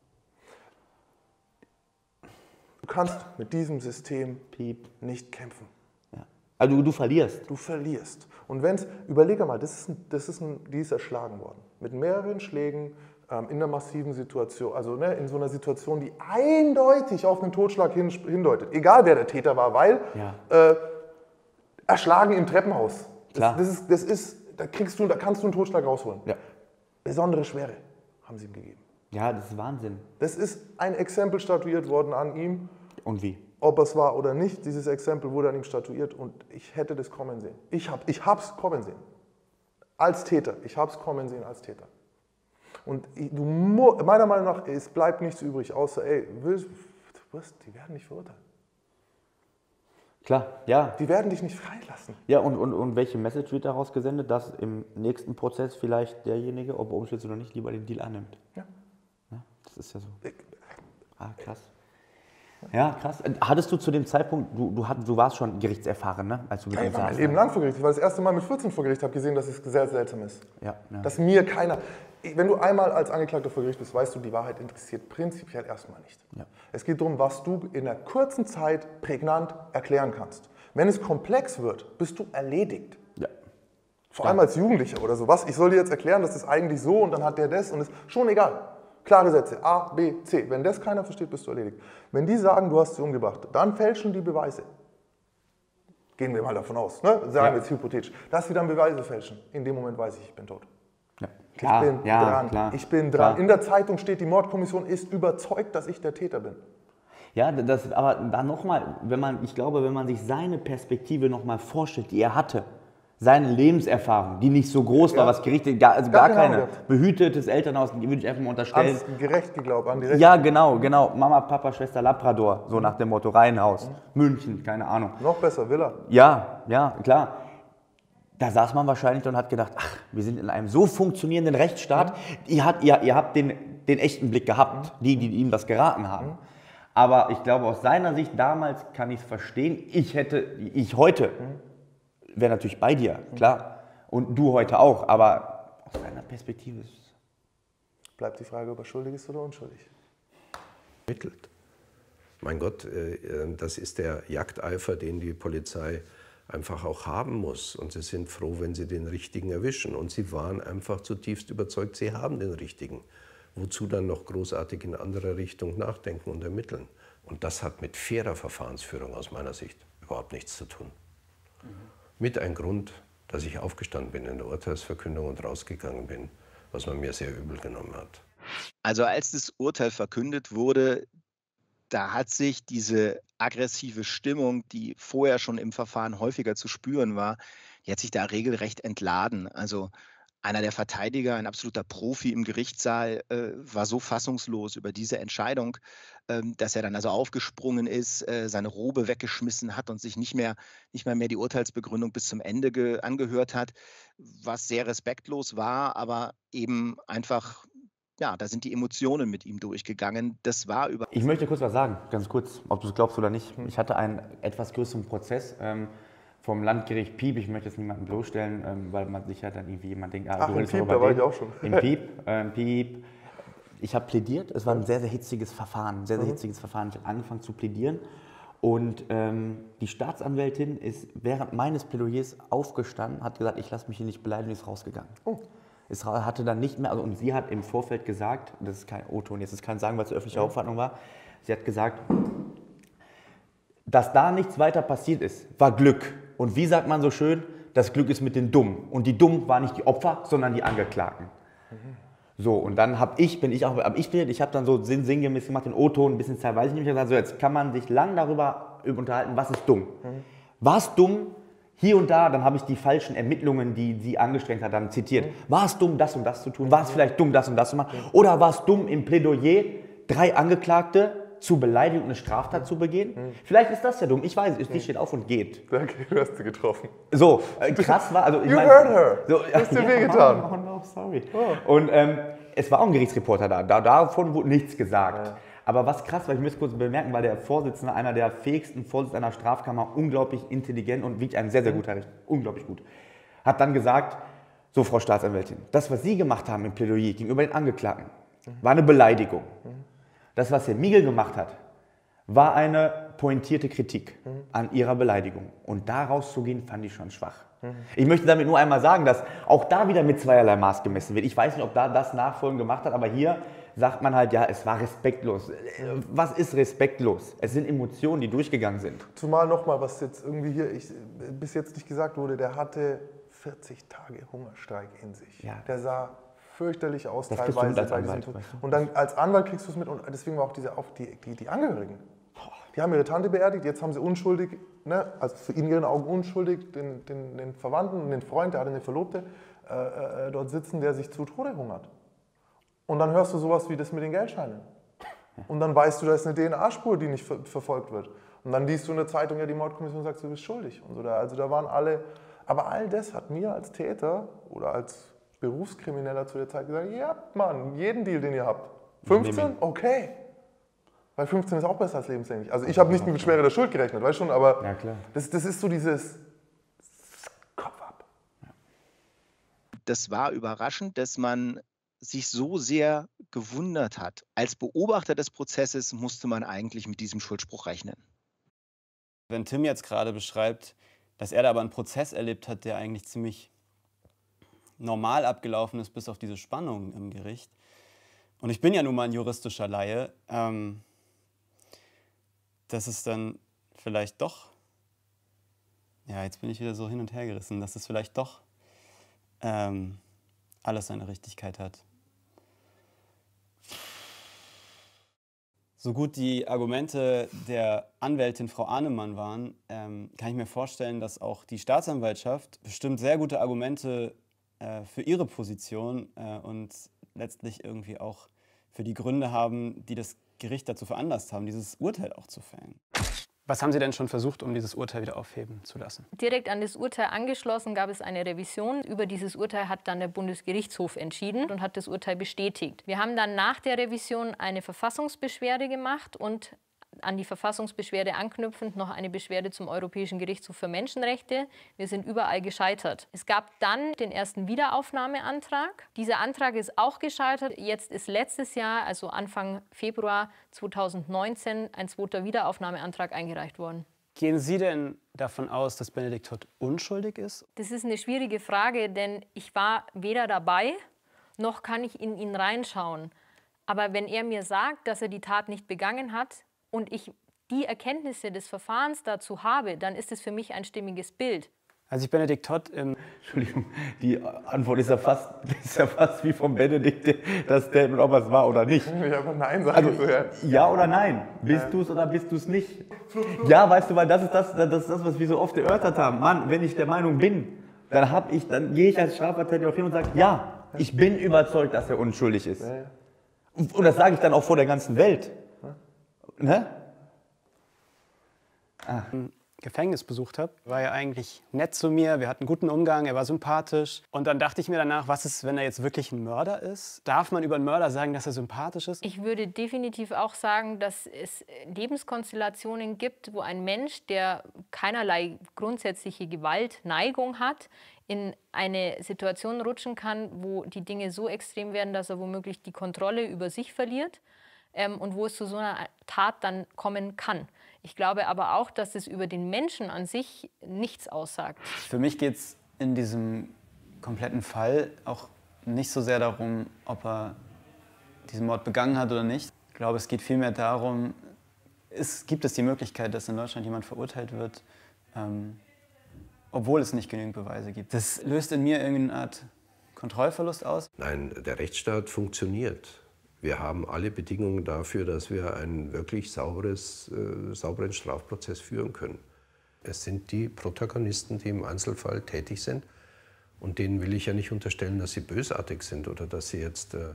[SPEAKER 2] Du kannst mit diesem System
[SPEAKER 3] Piep.
[SPEAKER 2] nicht kämpfen.
[SPEAKER 3] Ja. Also du, du verlierst.
[SPEAKER 2] Du verlierst. Und wenn's, überlege mal, das ist, ein, das ist ein, die ist erschlagen worden. Mit mehreren Schlägen ähm, in einer massiven Situation, also ne, in so einer Situation, die eindeutig auf einen Totschlag hin, hindeutet. Egal wer der Täter war, weil
[SPEAKER 3] Ja.
[SPEAKER 2] äh, erschlagen im Treppenhaus.
[SPEAKER 3] Klar.
[SPEAKER 2] Das, das, ist, das ist, da kriegst du, da kannst du einen Totschlag rausholen.
[SPEAKER 3] Ja.
[SPEAKER 2] Besondere Schwere haben sie ihm gegeben.
[SPEAKER 3] Ja, das ist Wahnsinn.
[SPEAKER 2] Das ist ein Exempel statuiert worden an ihm.
[SPEAKER 3] Und wie?
[SPEAKER 2] Ob es war oder nicht, dieses Exempel wurde an ihm statuiert und ich hätte das kommen sehen. Ich habe ich hab's kommen sehen. Als Täter. Ich habe es kommen sehen als Täter. Und ich, du, meiner Meinung nach, es bleibt nichts übrig, außer, ey, willst, du wirst, die werden dich verurteilen.
[SPEAKER 3] Klar, ja.
[SPEAKER 2] Die werden dich nicht freilassen.
[SPEAKER 3] Ja, und, und, und welche Message wird daraus gesendet, dass im nächsten Prozess vielleicht derjenige, ob er umschließt oder nicht, lieber den Deal annimmt?
[SPEAKER 2] Ja.
[SPEAKER 3] Ja, das ist ja so. Ah, krass. Ja, krass. Hattest du zu dem Zeitpunkt, du, du, hatt, du warst schon gerichtserfahren, ne? Als du mit
[SPEAKER 2] Ja,
[SPEAKER 3] ihm
[SPEAKER 2] ich war mein
[SPEAKER 3] saßt.
[SPEAKER 2] Leben lang vor Gericht. Ich war das erste Mal mit vierzehn vor Gericht, habe gesehen, dass es sehr seltsam ist.
[SPEAKER 3] Ja, ja.
[SPEAKER 2] Dass mir keiner, wenn du einmal als Angeklagter vor Gericht bist, weißt du, die Wahrheit interessiert prinzipiell erstmal nicht.
[SPEAKER 3] Ja.
[SPEAKER 2] Es geht darum, was du in einer kurzen Zeit prägnant erklären kannst. Wenn es komplex wird, bist du erledigt.
[SPEAKER 3] Ja.
[SPEAKER 2] Vor allem als Jugendlicher oder sowas. Ich soll dir jetzt erklären, das ist eigentlich so und dann hat der das und ist schon egal. Klare Sätze, A, B, C. Wenn das keiner versteht, bist du erledigt. Wenn die sagen, du hast sie umgebracht, dann fälschen die Beweise. Gehen wir mal davon aus, ne? Sagen
[SPEAKER 3] Ja.
[SPEAKER 2] wir jetzt hypothetisch. Dass sie dann Beweise fälschen. In dem Moment weiß ich, ich bin tot.
[SPEAKER 3] Ja. Klar,
[SPEAKER 2] Ich bin
[SPEAKER 3] ja,
[SPEAKER 2] dran.
[SPEAKER 3] klar.
[SPEAKER 2] Ich bin
[SPEAKER 3] Klar.
[SPEAKER 2] dran. In der Zeitung steht, die Mordkommission ist überzeugt, dass ich der Täter bin.
[SPEAKER 3] Ja, das, aber dann nochmal, wenn man, ich glaube, wenn man sich seine Perspektive nochmal vorstellt, die er hatte, seine Lebenserfahrung, die nicht so groß war,
[SPEAKER 2] Ja.
[SPEAKER 3] was Gerichte, gar, also
[SPEAKER 2] Gar
[SPEAKER 3] gar
[SPEAKER 2] keine Ahnung
[SPEAKER 3] keine,
[SPEAKER 2] gehabt.
[SPEAKER 3] behütetes Elternhaus, die würde ich einfach mal unterstellen.
[SPEAKER 2] Ans gerecht geglaubt, an die Rechte.
[SPEAKER 3] Ja, genau, genau. Mama, Papa, Schwester Labrador, so nach dem Motto Reihenhaus, München, keine Ahnung.
[SPEAKER 2] Noch besser, Villa.
[SPEAKER 3] Ja, ja, klar. Da saß man wahrscheinlich und hat gedacht, ach, wir sind in einem so funktionierenden Rechtsstaat, ihr, hat, ihr, ihr habt den, den echten Blick gehabt, die, die ihm das geraten haben. Aber ich glaube, aus seiner Sicht damals kann ich es verstehen. Ich hätte, ich heute, wäre natürlich bei dir, klar. Und du heute auch, aber aus seiner Perspektive ist es.
[SPEAKER 2] Bleibt die Frage, ob er schuldig ist oder unschuldig.
[SPEAKER 5] Ermittelt. Mein Gott, äh, das ist der Jagdeifer, den die Polizei einfach auch haben muss. Und sie sind froh, wenn sie den Richtigen erwischen. Und sie waren einfach zutiefst überzeugt, sie haben den Richtigen. Wozu dann noch großartig in andere Richtung nachdenken und ermitteln? Und das hat mit fairer Verfahrensführung aus meiner Sicht überhaupt nichts zu tun. Mhm. Mit ein Grund, dass ich aufgestanden bin in der Urteilsverkündung und rausgegangen bin, was man mir sehr übel genommen hat.
[SPEAKER 10] Also als das Urteil verkündet wurde, da hat sich diese aggressive Stimmung, die vorher schon im Verfahren häufiger zu spüren war, die hat sich da regelrecht entladen. Also Einer der Verteidiger, ein absoluter Profi im Gerichtssaal, äh, war so fassungslos über diese Entscheidung, ähm, dass er dann also aufgesprungen ist, äh, seine Robe weggeschmissen hat und sich nicht mehr, nicht mehr, mehr die Urteilsbegründung bis zum Ende ge- angehört hat, was sehr respektlos war, aber eben einfach, ja, da sind die Emotionen mit ihm durchgegangen. Das war über.
[SPEAKER 3] Ich möchte kurz was sagen, ganz kurz, ob du es glaubst oder nicht. Ich hatte einen etwas größeren Prozess ähm, vom Landgericht Piep. Ich möchte jetzt niemanden bloßstellen, ähm, weil man sicher dann irgendwie jemand denkt, ah,
[SPEAKER 2] Ach,
[SPEAKER 3] du
[SPEAKER 2] im
[SPEAKER 3] redest
[SPEAKER 2] Piep,
[SPEAKER 3] darüber
[SPEAKER 2] da war
[SPEAKER 3] den.
[SPEAKER 2] ich auch schon.
[SPEAKER 3] Im Piep, ähm, Piep. Ich habe plädiert, es war ein sehr, sehr hitziges Verfahren, ein sehr, sehr hitziges Verfahren. Ich habe angefangen zu plädieren und ähm, die Staatsanwältin ist während meines Plädoyers aufgestanden, hat gesagt, ich lasse mich hier nicht beleidigen und ist rausgegangen. Oh. Es hatte dann nicht mehr, also, und sie hat im Vorfeld gesagt, das ist kein O-Ton, jetzt ist kein Sagen, weil es eine öffentliche
[SPEAKER 2] Mhm.
[SPEAKER 3] Aufwartung war, sie hat gesagt, dass da nichts weiter passiert ist, war Glück. Und wie sagt man so schön, das Glück ist mit den Dummen. Und die Dummen waren nicht die Opfer, sondern die Angeklagten. Mhm. So, und dann habe ich, bin ich auch, hab ich, ich habe dann so sinn, sinngemäß gemacht, den O-Ton, ein bisschen Zeit, weiß ich nicht mehr, gesagt, so jetzt kann man sich lang darüber unterhalten, was ist dumm. Mhm. War es dumm, hier und da, dann habe ich die falschen Ermittlungen, die sie angestrengt hat, dann zitiert. Mhm. War es dumm, das und das zu tun? War es vielleicht dumm, das und das zu machen? Mhm. Oder war es dumm, im Plädoyer drei Angeklagte zu beleidigen und eine Straftat mhm. zu begehen? Mhm. Vielleicht ist das ja dumm, ich weiß es, die steht auf und geht.
[SPEAKER 2] Danke, du hast sie getroffen.
[SPEAKER 3] So, äh, krass war, also ich
[SPEAKER 2] You
[SPEAKER 3] mein,
[SPEAKER 2] heard her.
[SPEAKER 3] So,
[SPEAKER 2] du hast dir wehgetan.
[SPEAKER 3] Oh, oh no, sorry. Oh. Und ähm, es war auch ein Gerichtsreporter da, da davon wurde nichts gesagt. Ja. Aber was krass war, ich muss kurz bemerken, weil der Vorsitzende, einer der fähigsten Vorsitzenden einer Strafkammer, unglaublich intelligent und wirklich ein sehr, sehr guter Richter, unglaublich gut, hat dann gesagt, so Frau Staatsanwältin, das, was Sie gemacht haben im Plädoyer gegenüber den Angeklagten, war eine Beleidigung. Das, was Herr Miegel gemacht hat, war eine pointierte Kritik an Ihrer Beleidigung. Und da rauszugehen, fand ich schon schwach. Ich möchte damit nur einmal sagen, dass auch da wieder mit zweierlei Maß gemessen wird. Ich weiß nicht, ob da das Nachfolgen gemacht hat, aber hier sagt man halt, ja, es war respektlos. Was ist respektlos? Es sind Emotionen, die durchgegangen sind.
[SPEAKER 2] Zumal nochmal, was jetzt irgendwie hier ich, bis jetzt nicht gesagt wurde, der hatte vierzig Tage Hungerstreik in sich.
[SPEAKER 3] Ja.
[SPEAKER 2] Der sah fürchterlich aus
[SPEAKER 3] Das
[SPEAKER 2] teilweise.
[SPEAKER 3] kriegst du mit als
[SPEAKER 2] bei
[SPEAKER 3] Anwalt,
[SPEAKER 2] diesem,
[SPEAKER 3] weißt du?
[SPEAKER 2] Und dann als Anwalt kriegst du es mit und deswegen war auch diese auch die, die, die Angehörigen. Die haben ihre Tante beerdigt, jetzt haben sie unschuldig, ne, also für in ihren Augen unschuldig, den, den, den Verwandten und den Freund, der hatte eine Verlobte, äh, äh, dort sitzen, der sich zu Tode hungert. Und dann hörst du sowas wie das mit den Geldscheinen. Und dann weißt du, da ist eine D N A-Spur, die nicht ver verfolgt wird. Und dann liest du in der Zeitung, ja, die Mordkommission sagt, du bist schuldig. Und so da, also da waren alle, aber all das hat mir als Täter oder als Berufskrimineller zu der Zeit gesagt, ja, Mann, jeden Deal, den ihr habt. fünfzehn? Okay. Weil fünfzehn ist auch besser als lebenslänglich. Also ich habe nicht mit Schwere der Schuld gerechnet, weißt du schon, aber
[SPEAKER 3] ja, klar.
[SPEAKER 2] Das, das ist so dieses Kopf ab.
[SPEAKER 10] Das war überraschend, dass man sich so sehr gewundert hat. Als Beobachter des Prozesses musste man eigentlich mit diesem Schuldspruch rechnen.
[SPEAKER 4] Wenn Tim jetzt gerade beschreibt, dass er da aber einen Prozess erlebt hat, der eigentlich ziemlich normal abgelaufen ist, bis auf diese Spannung im Gericht. Und ich bin ja nun mal ein juristischer Laie. Ähm, dass es dann vielleicht doch, ja, jetzt bin ich wieder so hin und her gerissen, dass es vielleicht doch ähm, alles seine Richtigkeit hat. So gut die Argumente der Anwältin Frau Ahnemann waren, ähm, kann ich mir vorstellen, dass auch die Staatsanwaltschaft bestimmt sehr gute Argumente äh, für ihre Position äh, und letztlich irgendwie auch für die Gründe haben, die das Gericht dazu veranlasst haben, dieses Urteil auch zu fällen.
[SPEAKER 8] Was haben Sie denn schon versucht, um dieses Urteil wieder aufheben zu lassen?
[SPEAKER 6] Direkt an das Urteil angeschlossen gab es eine Revision. Über dieses Urteil hat dann der Bundesgerichtshof entschieden und hat das Urteil bestätigt. Wir haben dann nach der Revision eine Verfassungsbeschwerde gemacht und an die Verfassungsbeschwerde anknüpfend noch eine Beschwerde zum Europäischen Gerichtshof für Menschenrechte. Wir sind überall gescheitert. Es gab dann den ersten Wiederaufnahmeantrag. Dieser Antrag ist auch gescheitert. Jetzt ist letztes Jahr, also Anfang Februar zweitausendneunzehn, ein zweiter Wiederaufnahmeantrag eingereicht worden.
[SPEAKER 8] Gehen Sie denn davon aus, dass Benedikt Todt unschuldig ist?
[SPEAKER 6] Das ist eine schwierige Frage, denn ich war weder dabei, noch kann ich in ihn reinschauen. Aber wenn er mir sagt, dass er die Tat nicht begangen hat, und ich die Erkenntnisse des Verfahrens dazu habe, dann ist es für mich ein stimmiges Bild.
[SPEAKER 8] Als ich Benedikt Todt im...
[SPEAKER 3] Entschuldigung, die Antwort ist ja fast, ist ja fast wie von Benedikt, das Statement, ob es war oder nicht.
[SPEAKER 2] Ich einfach Nein sagen.
[SPEAKER 3] Also, ja oder nein? Bist du es oder bist du es nicht? Ja, weißt du, weil das ist das, das ist das, was wir so oft erörtert haben. Mann, wenn ich der Meinung bin, dann habe ich, dann gehe ich als Strafverteidiger auch hin und sage, ja, ich bin überzeugt, dass er unschuldig ist. Und, und das sage ich dann auch vor der ganzen Welt. Ne?
[SPEAKER 8] Ah. Gefängnis besucht habe, war er eigentlich nett zu mir, wir hatten einen guten Umgang, er war sympathisch. Und dann dachte ich mir danach, was ist, wenn er jetzt wirklich ein Mörder ist? Darf man über einen Mörder sagen, dass er sympathisch ist?
[SPEAKER 6] Ich würde definitiv auch sagen, dass es Lebenskonstellationen gibt, wo ein Mensch, der keinerlei grundsätzliche Gewaltneigung hat, in eine Situation rutschen kann, wo die Dinge so extrem werden, dass er womöglich die Kontrolle über sich verliert ähm, und wo es zu so einer Tat dann kommen kann. Ich glaube aber auch, dass es über den Menschen an sich nichts aussagt.
[SPEAKER 4] Für mich geht es in diesem kompletten Fall auch nicht so sehr darum, ob er diesen Mord begangen hat oder nicht. Ich glaube, es geht vielmehr darum, es, gibt es die Möglichkeit, dass in Deutschland jemand verurteilt wird, ähm, obwohl es nicht genügend Beweise gibt. Das löst in mir irgendeine Art Kontrollverlust aus.
[SPEAKER 5] Nein, der Rechtsstaat funktioniert. Wir haben alle Bedingungen dafür, dass wir einen wirklich sauberes, äh, sauberen Strafprozess führen können. Es sind die Protagonisten, die im Einzelfall tätig sind. Und denen will ich ja nicht unterstellen, dass sie bösartig sind oder dass sie jetzt äh,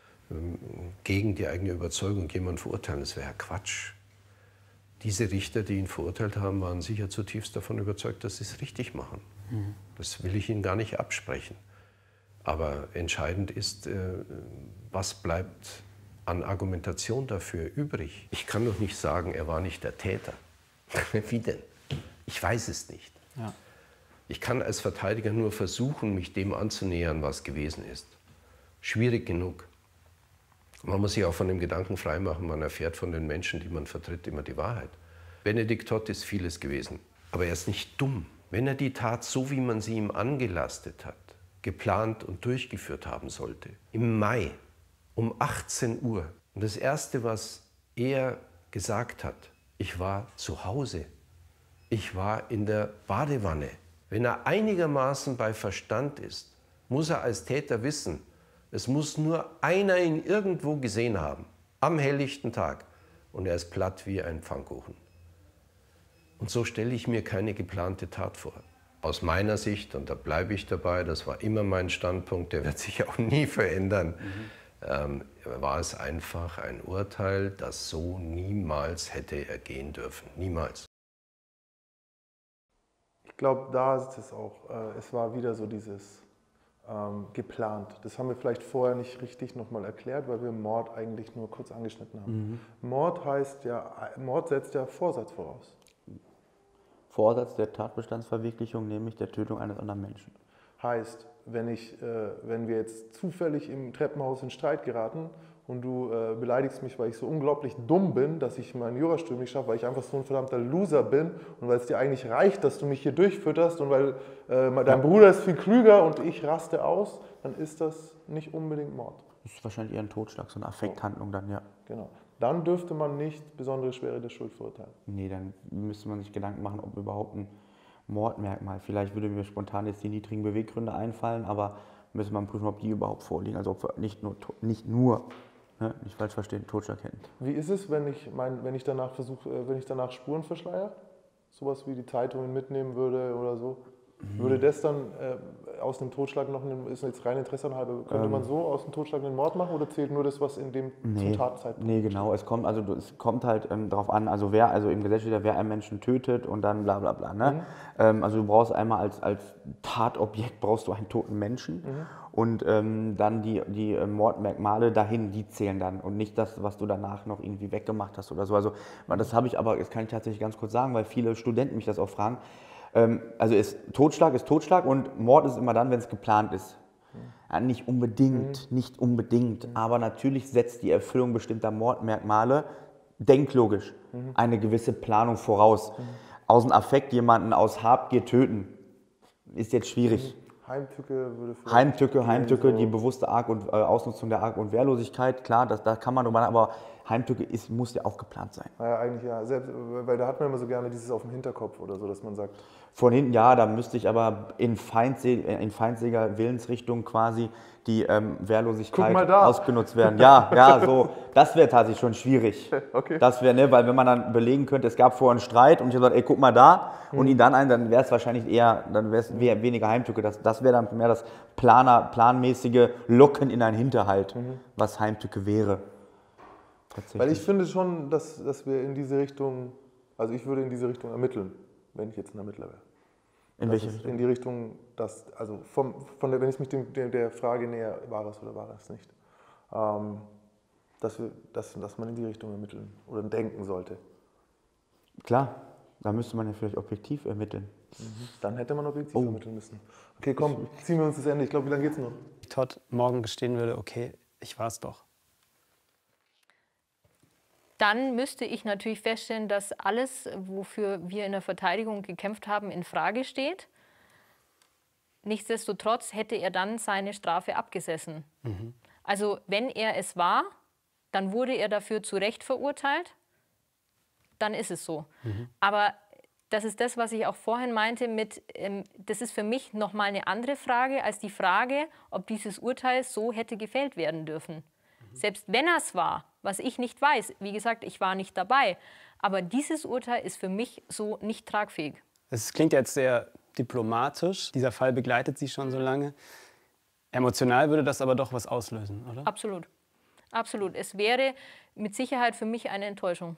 [SPEAKER 5] gegen die eigene Überzeugung jemanden verurteilen. Das wäre ja Quatsch. Diese Richter, die ihn verurteilt haben, waren sicher zutiefst davon überzeugt, dass sie es richtig machen. Mhm. Das will ich ihnen gar nicht absprechen. Aber entscheidend ist, was bleibt an Argumentation dafür übrig. Ich kann doch nicht sagen, er war nicht der Täter. Wie denn? Ich weiß es nicht. Ja. Ich kann als Verteidiger nur versuchen, mich dem anzunähern, was gewesen ist. Schwierig genug. Man muss sich auch von dem Gedanken freimachen, man erfährt von den Menschen, die man vertritt, immer die Wahrheit. Benedikt Todt ist vieles gewesen, aber er ist nicht dumm. Wenn er die Tat, so wie man sie ihm angelastet hat, geplant und durchgeführt haben sollte, im Mai um achtzehn Uhr. Und das Erste, was er gesagt hat, ich war zu Hause, ich war in der Badewanne. Wenn er einigermaßen bei Verstand ist, muss er als Täter wissen, es muss nur einer ihn irgendwo gesehen haben, am helllichten Tag, und er ist platt wie ein Pfannkuchen. Und so stelle ich mir keine geplante Tat vor. Aus meiner Sicht, und da bleibe ich dabei, das war immer mein Standpunkt, der wird sich auch nie verändern, mhm. ähm, war es einfach ein Urteil, das so niemals hätte ergehen dürfen. Niemals.
[SPEAKER 2] Ich glaube, da ist es auch, äh, es war wieder so dieses ähm, geplant. Das haben wir vielleicht vorher nicht richtig nochmal erklärt, weil wir Mord eigentlich nur kurz angeschnitten haben. Mhm. Mord heißt ja, Mord setzt ja Vorsatz voraus.
[SPEAKER 3] Vorsatz der Tatbestandsverwirklichung, nämlich der Tötung eines anderen Menschen.
[SPEAKER 2] Heißt, wenn, ich, äh, wenn wir jetzt zufällig im Treppenhaus in Streit geraten und du äh, beleidigst mich, weil ich so unglaublich dumm bin, dass ich mein Jurastudium nicht schaffe, weil ich einfach so ein verdammter Loser bin und weil es dir eigentlich reicht, dass du mich hier durchfütterst und weil äh, dein ja. Bruder ist viel klüger und ich raste aus, dann ist das nicht unbedingt Mord.
[SPEAKER 3] Das ist wahrscheinlich eher ein Totschlag, so eine Affekthandlung dann, ja.
[SPEAKER 2] Genau. Dann dürfte man nicht besondere Schwere der Schuld verurteilen.
[SPEAKER 3] Nee, dann müsste man sich Gedanken machen, ob überhaupt ein Mordmerkmal, vielleicht würde mir spontan jetzt die niedrigen Beweggründe einfallen, aber müsste man prüfen, ob die überhaupt vorliegen, also ob wir nicht nur, nicht nur, ne, nicht falsch verstehen, Totschlag hätten.
[SPEAKER 2] Wie ist es, wenn ich, mein, wenn ich danach versuche, wenn ich danach Spuren verschleiere? Sowas wie die Zeitungen mitnehmen würde oder so? Würde das dann äh, aus einem Totschlag noch, einen, ist jetzt rein Interesse halber, könnte ähm, man so aus dem Totschlag einen Mord machen oder zählt nur das, was in dem
[SPEAKER 3] nee,
[SPEAKER 2] zum Tatzeitpunkt?
[SPEAKER 3] Nee, genau, es kommt, also, es kommt halt ähm, darauf an, also wer, also im Gesetz steht ja, wer einen Menschen tötet und dann bla bla bla. Ne? Mhm. Ähm, also du brauchst einmal als, als Tatobjekt brauchst du einen toten Menschen mhm. und ähm, dann die, die äh, Mordmerkmale dahin, die zählen dann und nicht das, was du danach noch irgendwie weggemacht hast oder so. Also das habe ich aber, das kann ich tatsächlich ganz kurz sagen, weil viele Studenten mich das auch fragen. Also ist, Totschlag ist Totschlag und Mord ist immer dann, wenn es geplant ist. Ja, nicht unbedingt, mhm. nicht unbedingt, mhm. aber natürlich setzt die Erfüllung bestimmter Mordmerkmale, denklogisch, mhm. eine gewisse Planung voraus. Mhm. Aus dem Affekt jemanden aus Habgier töten, ist jetzt schwierig.
[SPEAKER 2] Heimtücke würde vielleicht...
[SPEAKER 3] Heimtücke, Heimtücke, so die bewusste Arg- und äh, Ausnutzung der Arg- und Wehrlosigkeit, klar, das, da kann man drüber, aber Heimtücke ist, muss ja auch geplant sein.
[SPEAKER 2] Naja, eigentlich ja. Selbst, weil da hat man immer so gerne dieses auf dem Hinterkopf oder so, dass man sagt.
[SPEAKER 3] Von hinten, ja, da müsste ich aber in, Feindselig, in feindseliger Willensrichtung quasi die ähm, Wehrlosigkeit ausgenutzt werden. Ja, ja, so, das wäre tatsächlich schon schwierig.
[SPEAKER 2] Okay.
[SPEAKER 3] Das wäre, ne, weil wenn man dann belegen könnte, es gab vorher einen Streit und ich habe gesagt, ey, guck mal da mhm. und ihn dann ein, dann wäre es wahrscheinlich eher, dann wäre es weniger Heimtücke. Das, das wäre dann mehr das Planer, planmäßige Locken in einen Hinterhalt, mhm. was Heimtücke wäre.
[SPEAKER 2] Weil ich finde schon, dass, dass wir in diese Richtung, also ich würde in diese Richtung ermitteln, wenn ich jetzt ein Ermittler wäre.
[SPEAKER 3] In
[SPEAKER 2] das
[SPEAKER 3] welche Richtung?
[SPEAKER 2] In die Richtung, dass, also vom, von der, wenn ich mich dem, der, der Frage näher, war es oder war es nicht, ähm, dass, wir, dass, dass man in die Richtung ermitteln oder denken sollte.
[SPEAKER 3] Klar, da müsste man ja vielleicht objektiv ermitteln.
[SPEAKER 2] Mhm. Dann hätte man objektiv oh. ermitteln müssen. Okay, komm, ziehen wir uns das Ende. Ich glaube, wie lange geht's noch?
[SPEAKER 8] Todd morgen gestehen würde, okay, ich war es doch.
[SPEAKER 6] Dann müsste ich natürlich feststellen, dass alles, wofür wir in der Verteidigung gekämpft haben, in Frage steht. Nichtsdestotrotz hätte er dann seine Strafe abgesessen. Mhm. Also wenn er es war, dann wurde er dafür zu Recht verurteilt, dann ist es so. Mhm. Aber das ist das, was ich auch vorhin meinte, mit, ähm, das ist für mich nochmal eine andere Frage als die Frage, ob dieses Urteil so hätte gefällt werden dürfen. Mhm. Selbst wenn er es war, was ich nicht weiß. Wie gesagt, ich war nicht dabei. Aber dieses Urteil ist für mich so nicht tragfähig.
[SPEAKER 8] Es klingt jetzt sehr diplomatisch. Dieser Fall begleitet Sie schon so lange. Emotional würde das aber doch was auslösen, oder?
[SPEAKER 6] Absolut. Absolut. Es wäre mit Sicherheit für mich eine Enttäuschung.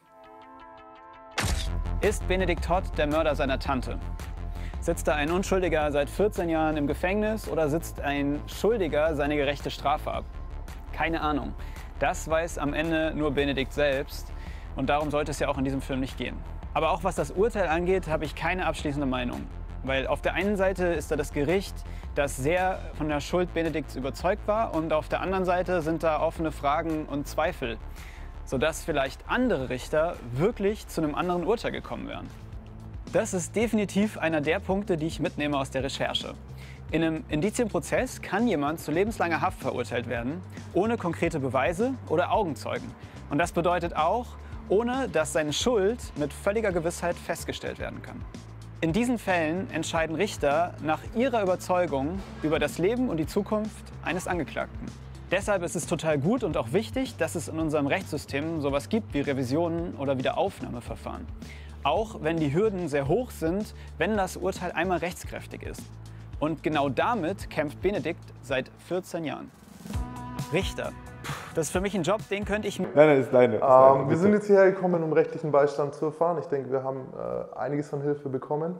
[SPEAKER 8] Ist Benedikt Todd der Mörder seiner Tante? Sitzt da ein Unschuldiger seit vierzehn Jahren im Gefängnis oder sitzt ein Schuldiger seine gerechte Strafe ab? Keine Ahnung. Das weiß am Ende nur Benedikt selbst und darum sollte es ja auch in diesem Film nicht gehen. Aber auch was das Urteil angeht, habe ich keine abschließende Meinung. Weil auf der einen Seite ist da das Gericht, das sehr von der Schuld Benedikts überzeugt war und auf der anderen Seite sind da offene Fragen und Zweifel, sodass vielleicht andere Richter wirklich zu einem anderen Urteil gekommen wären. Das ist definitiv einer der Punkte, die ich mitnehme aus der Recherche. In einem Indizienprozess kann jemand zu lebenslanger Haft verurteilt werden, ohne konkrete Beweise oder Augenzeugen. Und das bedeutet auch, ohne dass seine Schuld mit völliger Gewissheit festgestellt werden kann. In diesen Fällen entscheiden Richter nach ihrer Überzeugung über das Leben und die Zukunft eines Angeklagten. Deshalb ist es total gut und auch wichtig, dass es in unserem Rechtssystem sowas gibt wie Revisionen oder Wiederaufnahmeverfahren. Auch wenn die Hürden sehr hoch sind, wenn das Urteil einmal rechtskräftig ist. Und genau damit kämpft Benedikt seit vierzehn Jahren. Richter. Das ist für mich ein Job, den könnte ich...
[SPEAKER 3] Nein, nein, ist deine. Ist
[SPEAKER 2] ähm,
[SPEAKER 3] deine
[SPEAKER 2] wir sind jetzt hierher gekommen, um rechtlichen Beistand zu erfahren. Ich denke, wir haben äh, einiges von Hilfe bekommen.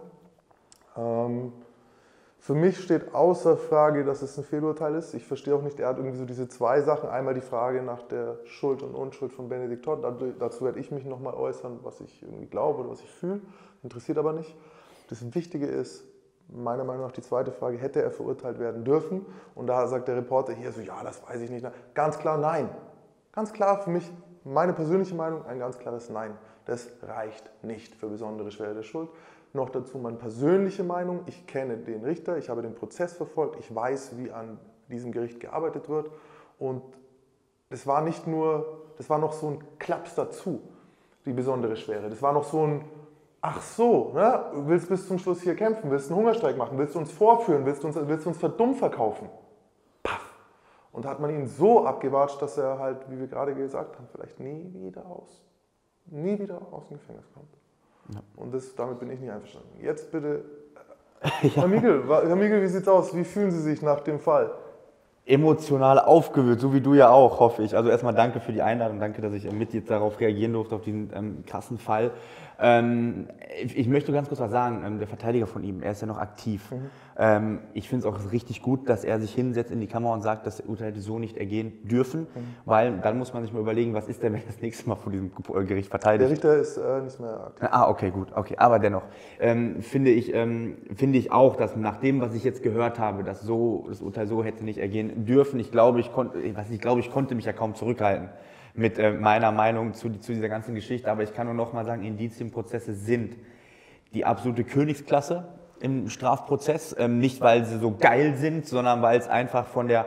[SPEAKER 2] Ähm, für mich steht außer Frage, dass es ein Fehlurteil ist. Ich verstehe auch nicht, er hat irgendwie so diese zwei Sachen. Einmal die Frage nach der Schuld und Unschuld von Benedikt Todd. Dazu werde ich mich nochmal äußern, was ich irgendwie glaube oder was ich fühle. Interessiert aber nicht. Das Wichtige ist, meiner Meinung nach die zweite Frage, hätte er verurteilt werden dürfen? Und da sagt der Reporter hier so, ja, das weiß ich nicht. Ganz klar nein. Ganz klar für mich, meine persönliche Meinung, ein ganz klares Nein. Das reicht nicht für besondere Schwere der Schuld. Noch dazu meine persönliche Meinung, ich kenne den Richter, ich habe den Prozess verfolgt, ich weiß, wie an diesem Gericht gearbeitet wird. Und das war nicht nur, das war noch so ein Klaps dazu, die besondere Schwere. Das war noch so ein Ach so, ne? Willst bis zum Schluss hier kämpfen, willst einen Hungerstreik machen, willst du uns vorführen, willst du uns, willst du uns für dumm verkaufen? Paff! Und da hat man ihn so abgewatscht, dass er halt, wie wir gerade gesagt haben, vielleicht nie wieder aus, nie wieder aus dem Gefängnis kommt. Ja. Und das, damit bin ich nicht einverstanden. Jetzt bitte, ja. Herr Miegel, Herr Miegel, wie sieht's aus? Wie fühlen Sie sich nach dem Fall?
[SPEAKER 3] Emotional aufgewühlt, so wie du ja auch, hoffe ich. Also erstmal danke für die Einladung, danke, dass ich mit jetzt darauf reagieren durfte, auf diesen ähm, krassen Fall. Ähm, ich, ich möchte ganz kurz was sagen, ähm, der Verteidiger von ihm, er ist ja noch aktiv. Mhm. Ähm, ich finde es auch richtig gut, dass er sich hinsetzt in die Kamera und sagt, dass das Urteil so nicht ergehen dürfen, mhm. weil dann muss man sich mal überlegen, was ist denn, wenn das nächste Mal vor diesem Gericht verteidigt.
[SPEAKER 2] Der Richter ist äh, nicht mehr aktiv.
[SPEAKER 3] Ah, okay, gut, okay, aber dennoch ähm, finde ich, ähm, finde ich auch, dass nach dem, was ich jetzt gehört habe, dass so, das Urteil so hätte nicht ergehen dürfen. Ich glaube, ich konnte, was ich glaube, ich konnte mich ja kaum zurückhalten mit äh, meiner Meinung zu, zu dieser ganzen Geschichte, aber ich kann nur noch mal sagen, Indizienprozesse sind die absolute Königsklasse im Strafprozess, ähm, nicht weil sie so geil sind, sondern weil es einfach von der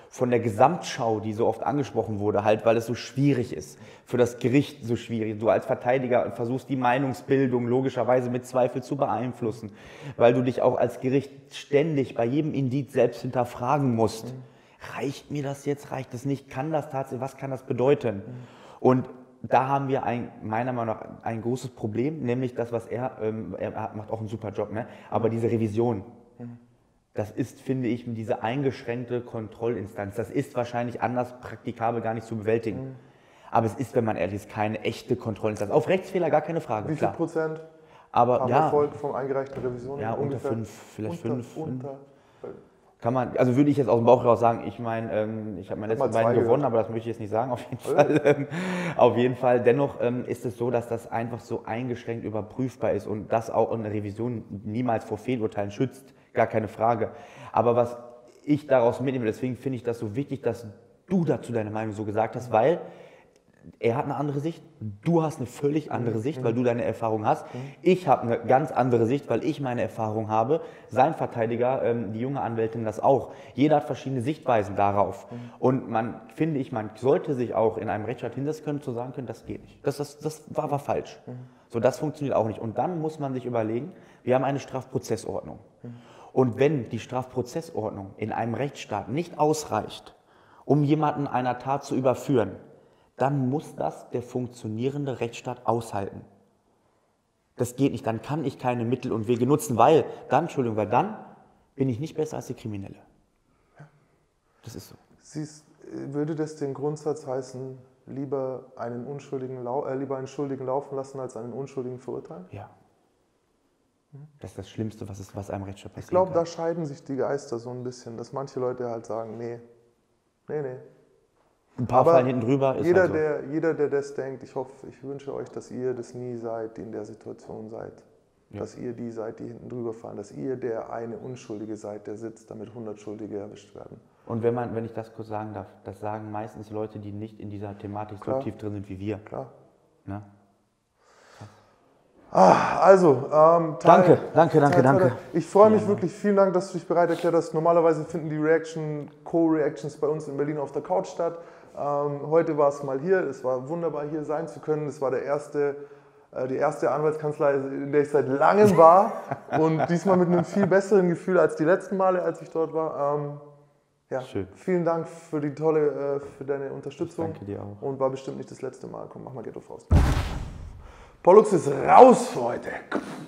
[SPEAKER 3] von der Gesamtschau, die so oft angesprochen wurde, halt, weil es so schwierig ist, für das Gericht so schwierig. Du als Verteidiger versuchst die Meinungsbildung logischerweise mit Zweifel zu beeinflussen, weil du dich auch als Gericht ständig bei jedem Indiz selbst hinterfragen musst. Mhm. Reicht mir das jetzt, reicht das nicht, kann das tatsächlich, was kann das bedeuten? Mhm. Und da haben wir ein, meiner Meinung nach ein großes Problem, nämlich das, was er, ähm, er macht auch einen super Job, ne? Aber diese Revision. Mhm. Das ist, finde ich, diese eingeschränkte Kontrollinstanz. Das ist wahrscheinlich anders praktikabel gar nicht zu bewältigen. Mhm. Aber es ist, wenn man ehrlich ist, keine echte Kontrollinstanz. Auf Rechtsfehler gar keine Frage.
[SPEAKER 2] Wie viel Prozent
[SPEAKER 3] aber,
[SPEAKER 2] haben
[SPEAKER 3] ja,
[SPEAKER 2] Erfolg von eingereichten Revisionen?
[SPEAKER 3] Ja, unter
[SPEAKER 2] ungefähr?
[SPEAKER 3] fünf, vielleicht
[SPEAKER 2] unter,
[SPEAKER 3] fünf.
[SPEAKER 2] Unter.
[SPEAKER 3] Kann man, also würde ich jetzt aus dem Bauch raus sagen, ich meine, ähm, ich habe meine letzten beiden gewonnen, aber das möchte ich jetzt nicht sagen, auf jeden Fall. Ähm, auf jeden Fall. Dennoch ähm, ist es so, dass das einfach so eingeschränkt überprüfbar ist und das auch eine Revision niemals vor Fehlurteilen schützt. Gar keine Frage. Aber was ich daraus mitnehme, deswegen finde ich das so wichtig, dass du dazu deine Meinung so gesagt hast, weil er hat eine andere Sicht, du hast eine völlig andere Sicht, weil du deine Erfahrung hast. Ich habe eine ganz andere Sicht, weil ich meine Erfahrung habe. Sein Verteidiger, ähm, die junge Anwältin, das auch. Jeder hat verschiedene Sichtweisen darauf. Und man, finde ich, man sollte sich auch in einem Rechtsstaat hinsetzen können, zu sagen können, das geht nicht. Das, das, das war, war falsch. So, das funktioniert auch nicht. Und dann muss man sich überlegen, wir haben eine Strafprozessordnung. Und wenn die Strafprozessordnung in einem Rechtsstaat nicht ausreicht, um jemanden einer Tat zu überführen, dann muss das der funktionierende Rechtsstaat aushalten. Das geht nicht, dann kann ich keine Mittel und Wege nutzen, weil dann, Entschuldigung, weil dann bin ich nicht besser als der Kriminelle. Das ist so.
[SPEAKER 2] Siehst, würde das den Grundsatz heißen, lieber einen, Unschuldigen, äh, lieber einen Schuldigen laufen lassen, als einen Unschuldigen verurteilen?
[SPEAKER 3] Ja. Das ist das Schlimmste, was, ist, was einem Rechtsstaat passiert.
[SPEAKER 2] Ich glaube, da scheiden sich die Geister so ein bisschen, dass manche Leute halt sagen, nee, nee, nee.
[SPEAKER 3] Ein paar
[SPEAKER 2] Aber
[SPEAKER 3] fallen hinten drüber. Ist
[SPEAKER 2] jeder,
[SPEAKER 3] halt so.
[SPEAKER 2] der, jeder, der das denkt, ich hoffe, ich wünsche euch, dass ihr das nie seid, die in der Situation seid. Ja. Dass ihr die seid, die hinten drüber fallen. Dass ihr der eine Unschuldige seid, der sitzt, damit hundert Schuldige erwischt werden.
[SPEAKER 3] Und wenn, man, wenn ich das kurz sagen darf, das sagen meistens Leute, die nicht in dieser Thematik
[SPEAKER 2] Klar.
[SPEAKER 3] so tief drin sind wie wir.
[SPEAKER 2] Klar.
[SPEAKER 3] Na?
[SPEAKER 2] Ah, also, ähm, Teil,
[SPEAKER 3] danke, danke, danke, danke.
[SPEAKER 2] Ich freue mich
[SPEAKER 3] ja,
[SPEAKER 2] wirklich, vielen Dank, dass du dich bereit erklärt hast. Normalerweise finden die Reaction, Co-Reactions bei uns in Berlin auf der Couch statt. Ähm, heute war es mal hier, es war wunderbar hier sein zu können. Es war der erste, äh, die erste Anwaltskanzlei, in der ich seit langem war und diesmal mit einem viel besseren Gefühl als die letzten Male, als ich dort war. Ähm, ja, Schön. Vielen Dank für die tolle, äh, für deine Unterstützung.
[SPEAKER 3] Ich danke dir auch.
[SPEAKER 2] Und war bestimmt nicht das letzte Mal. Komm, mach mal Ghetto Faust. Pollux ist raus für heute.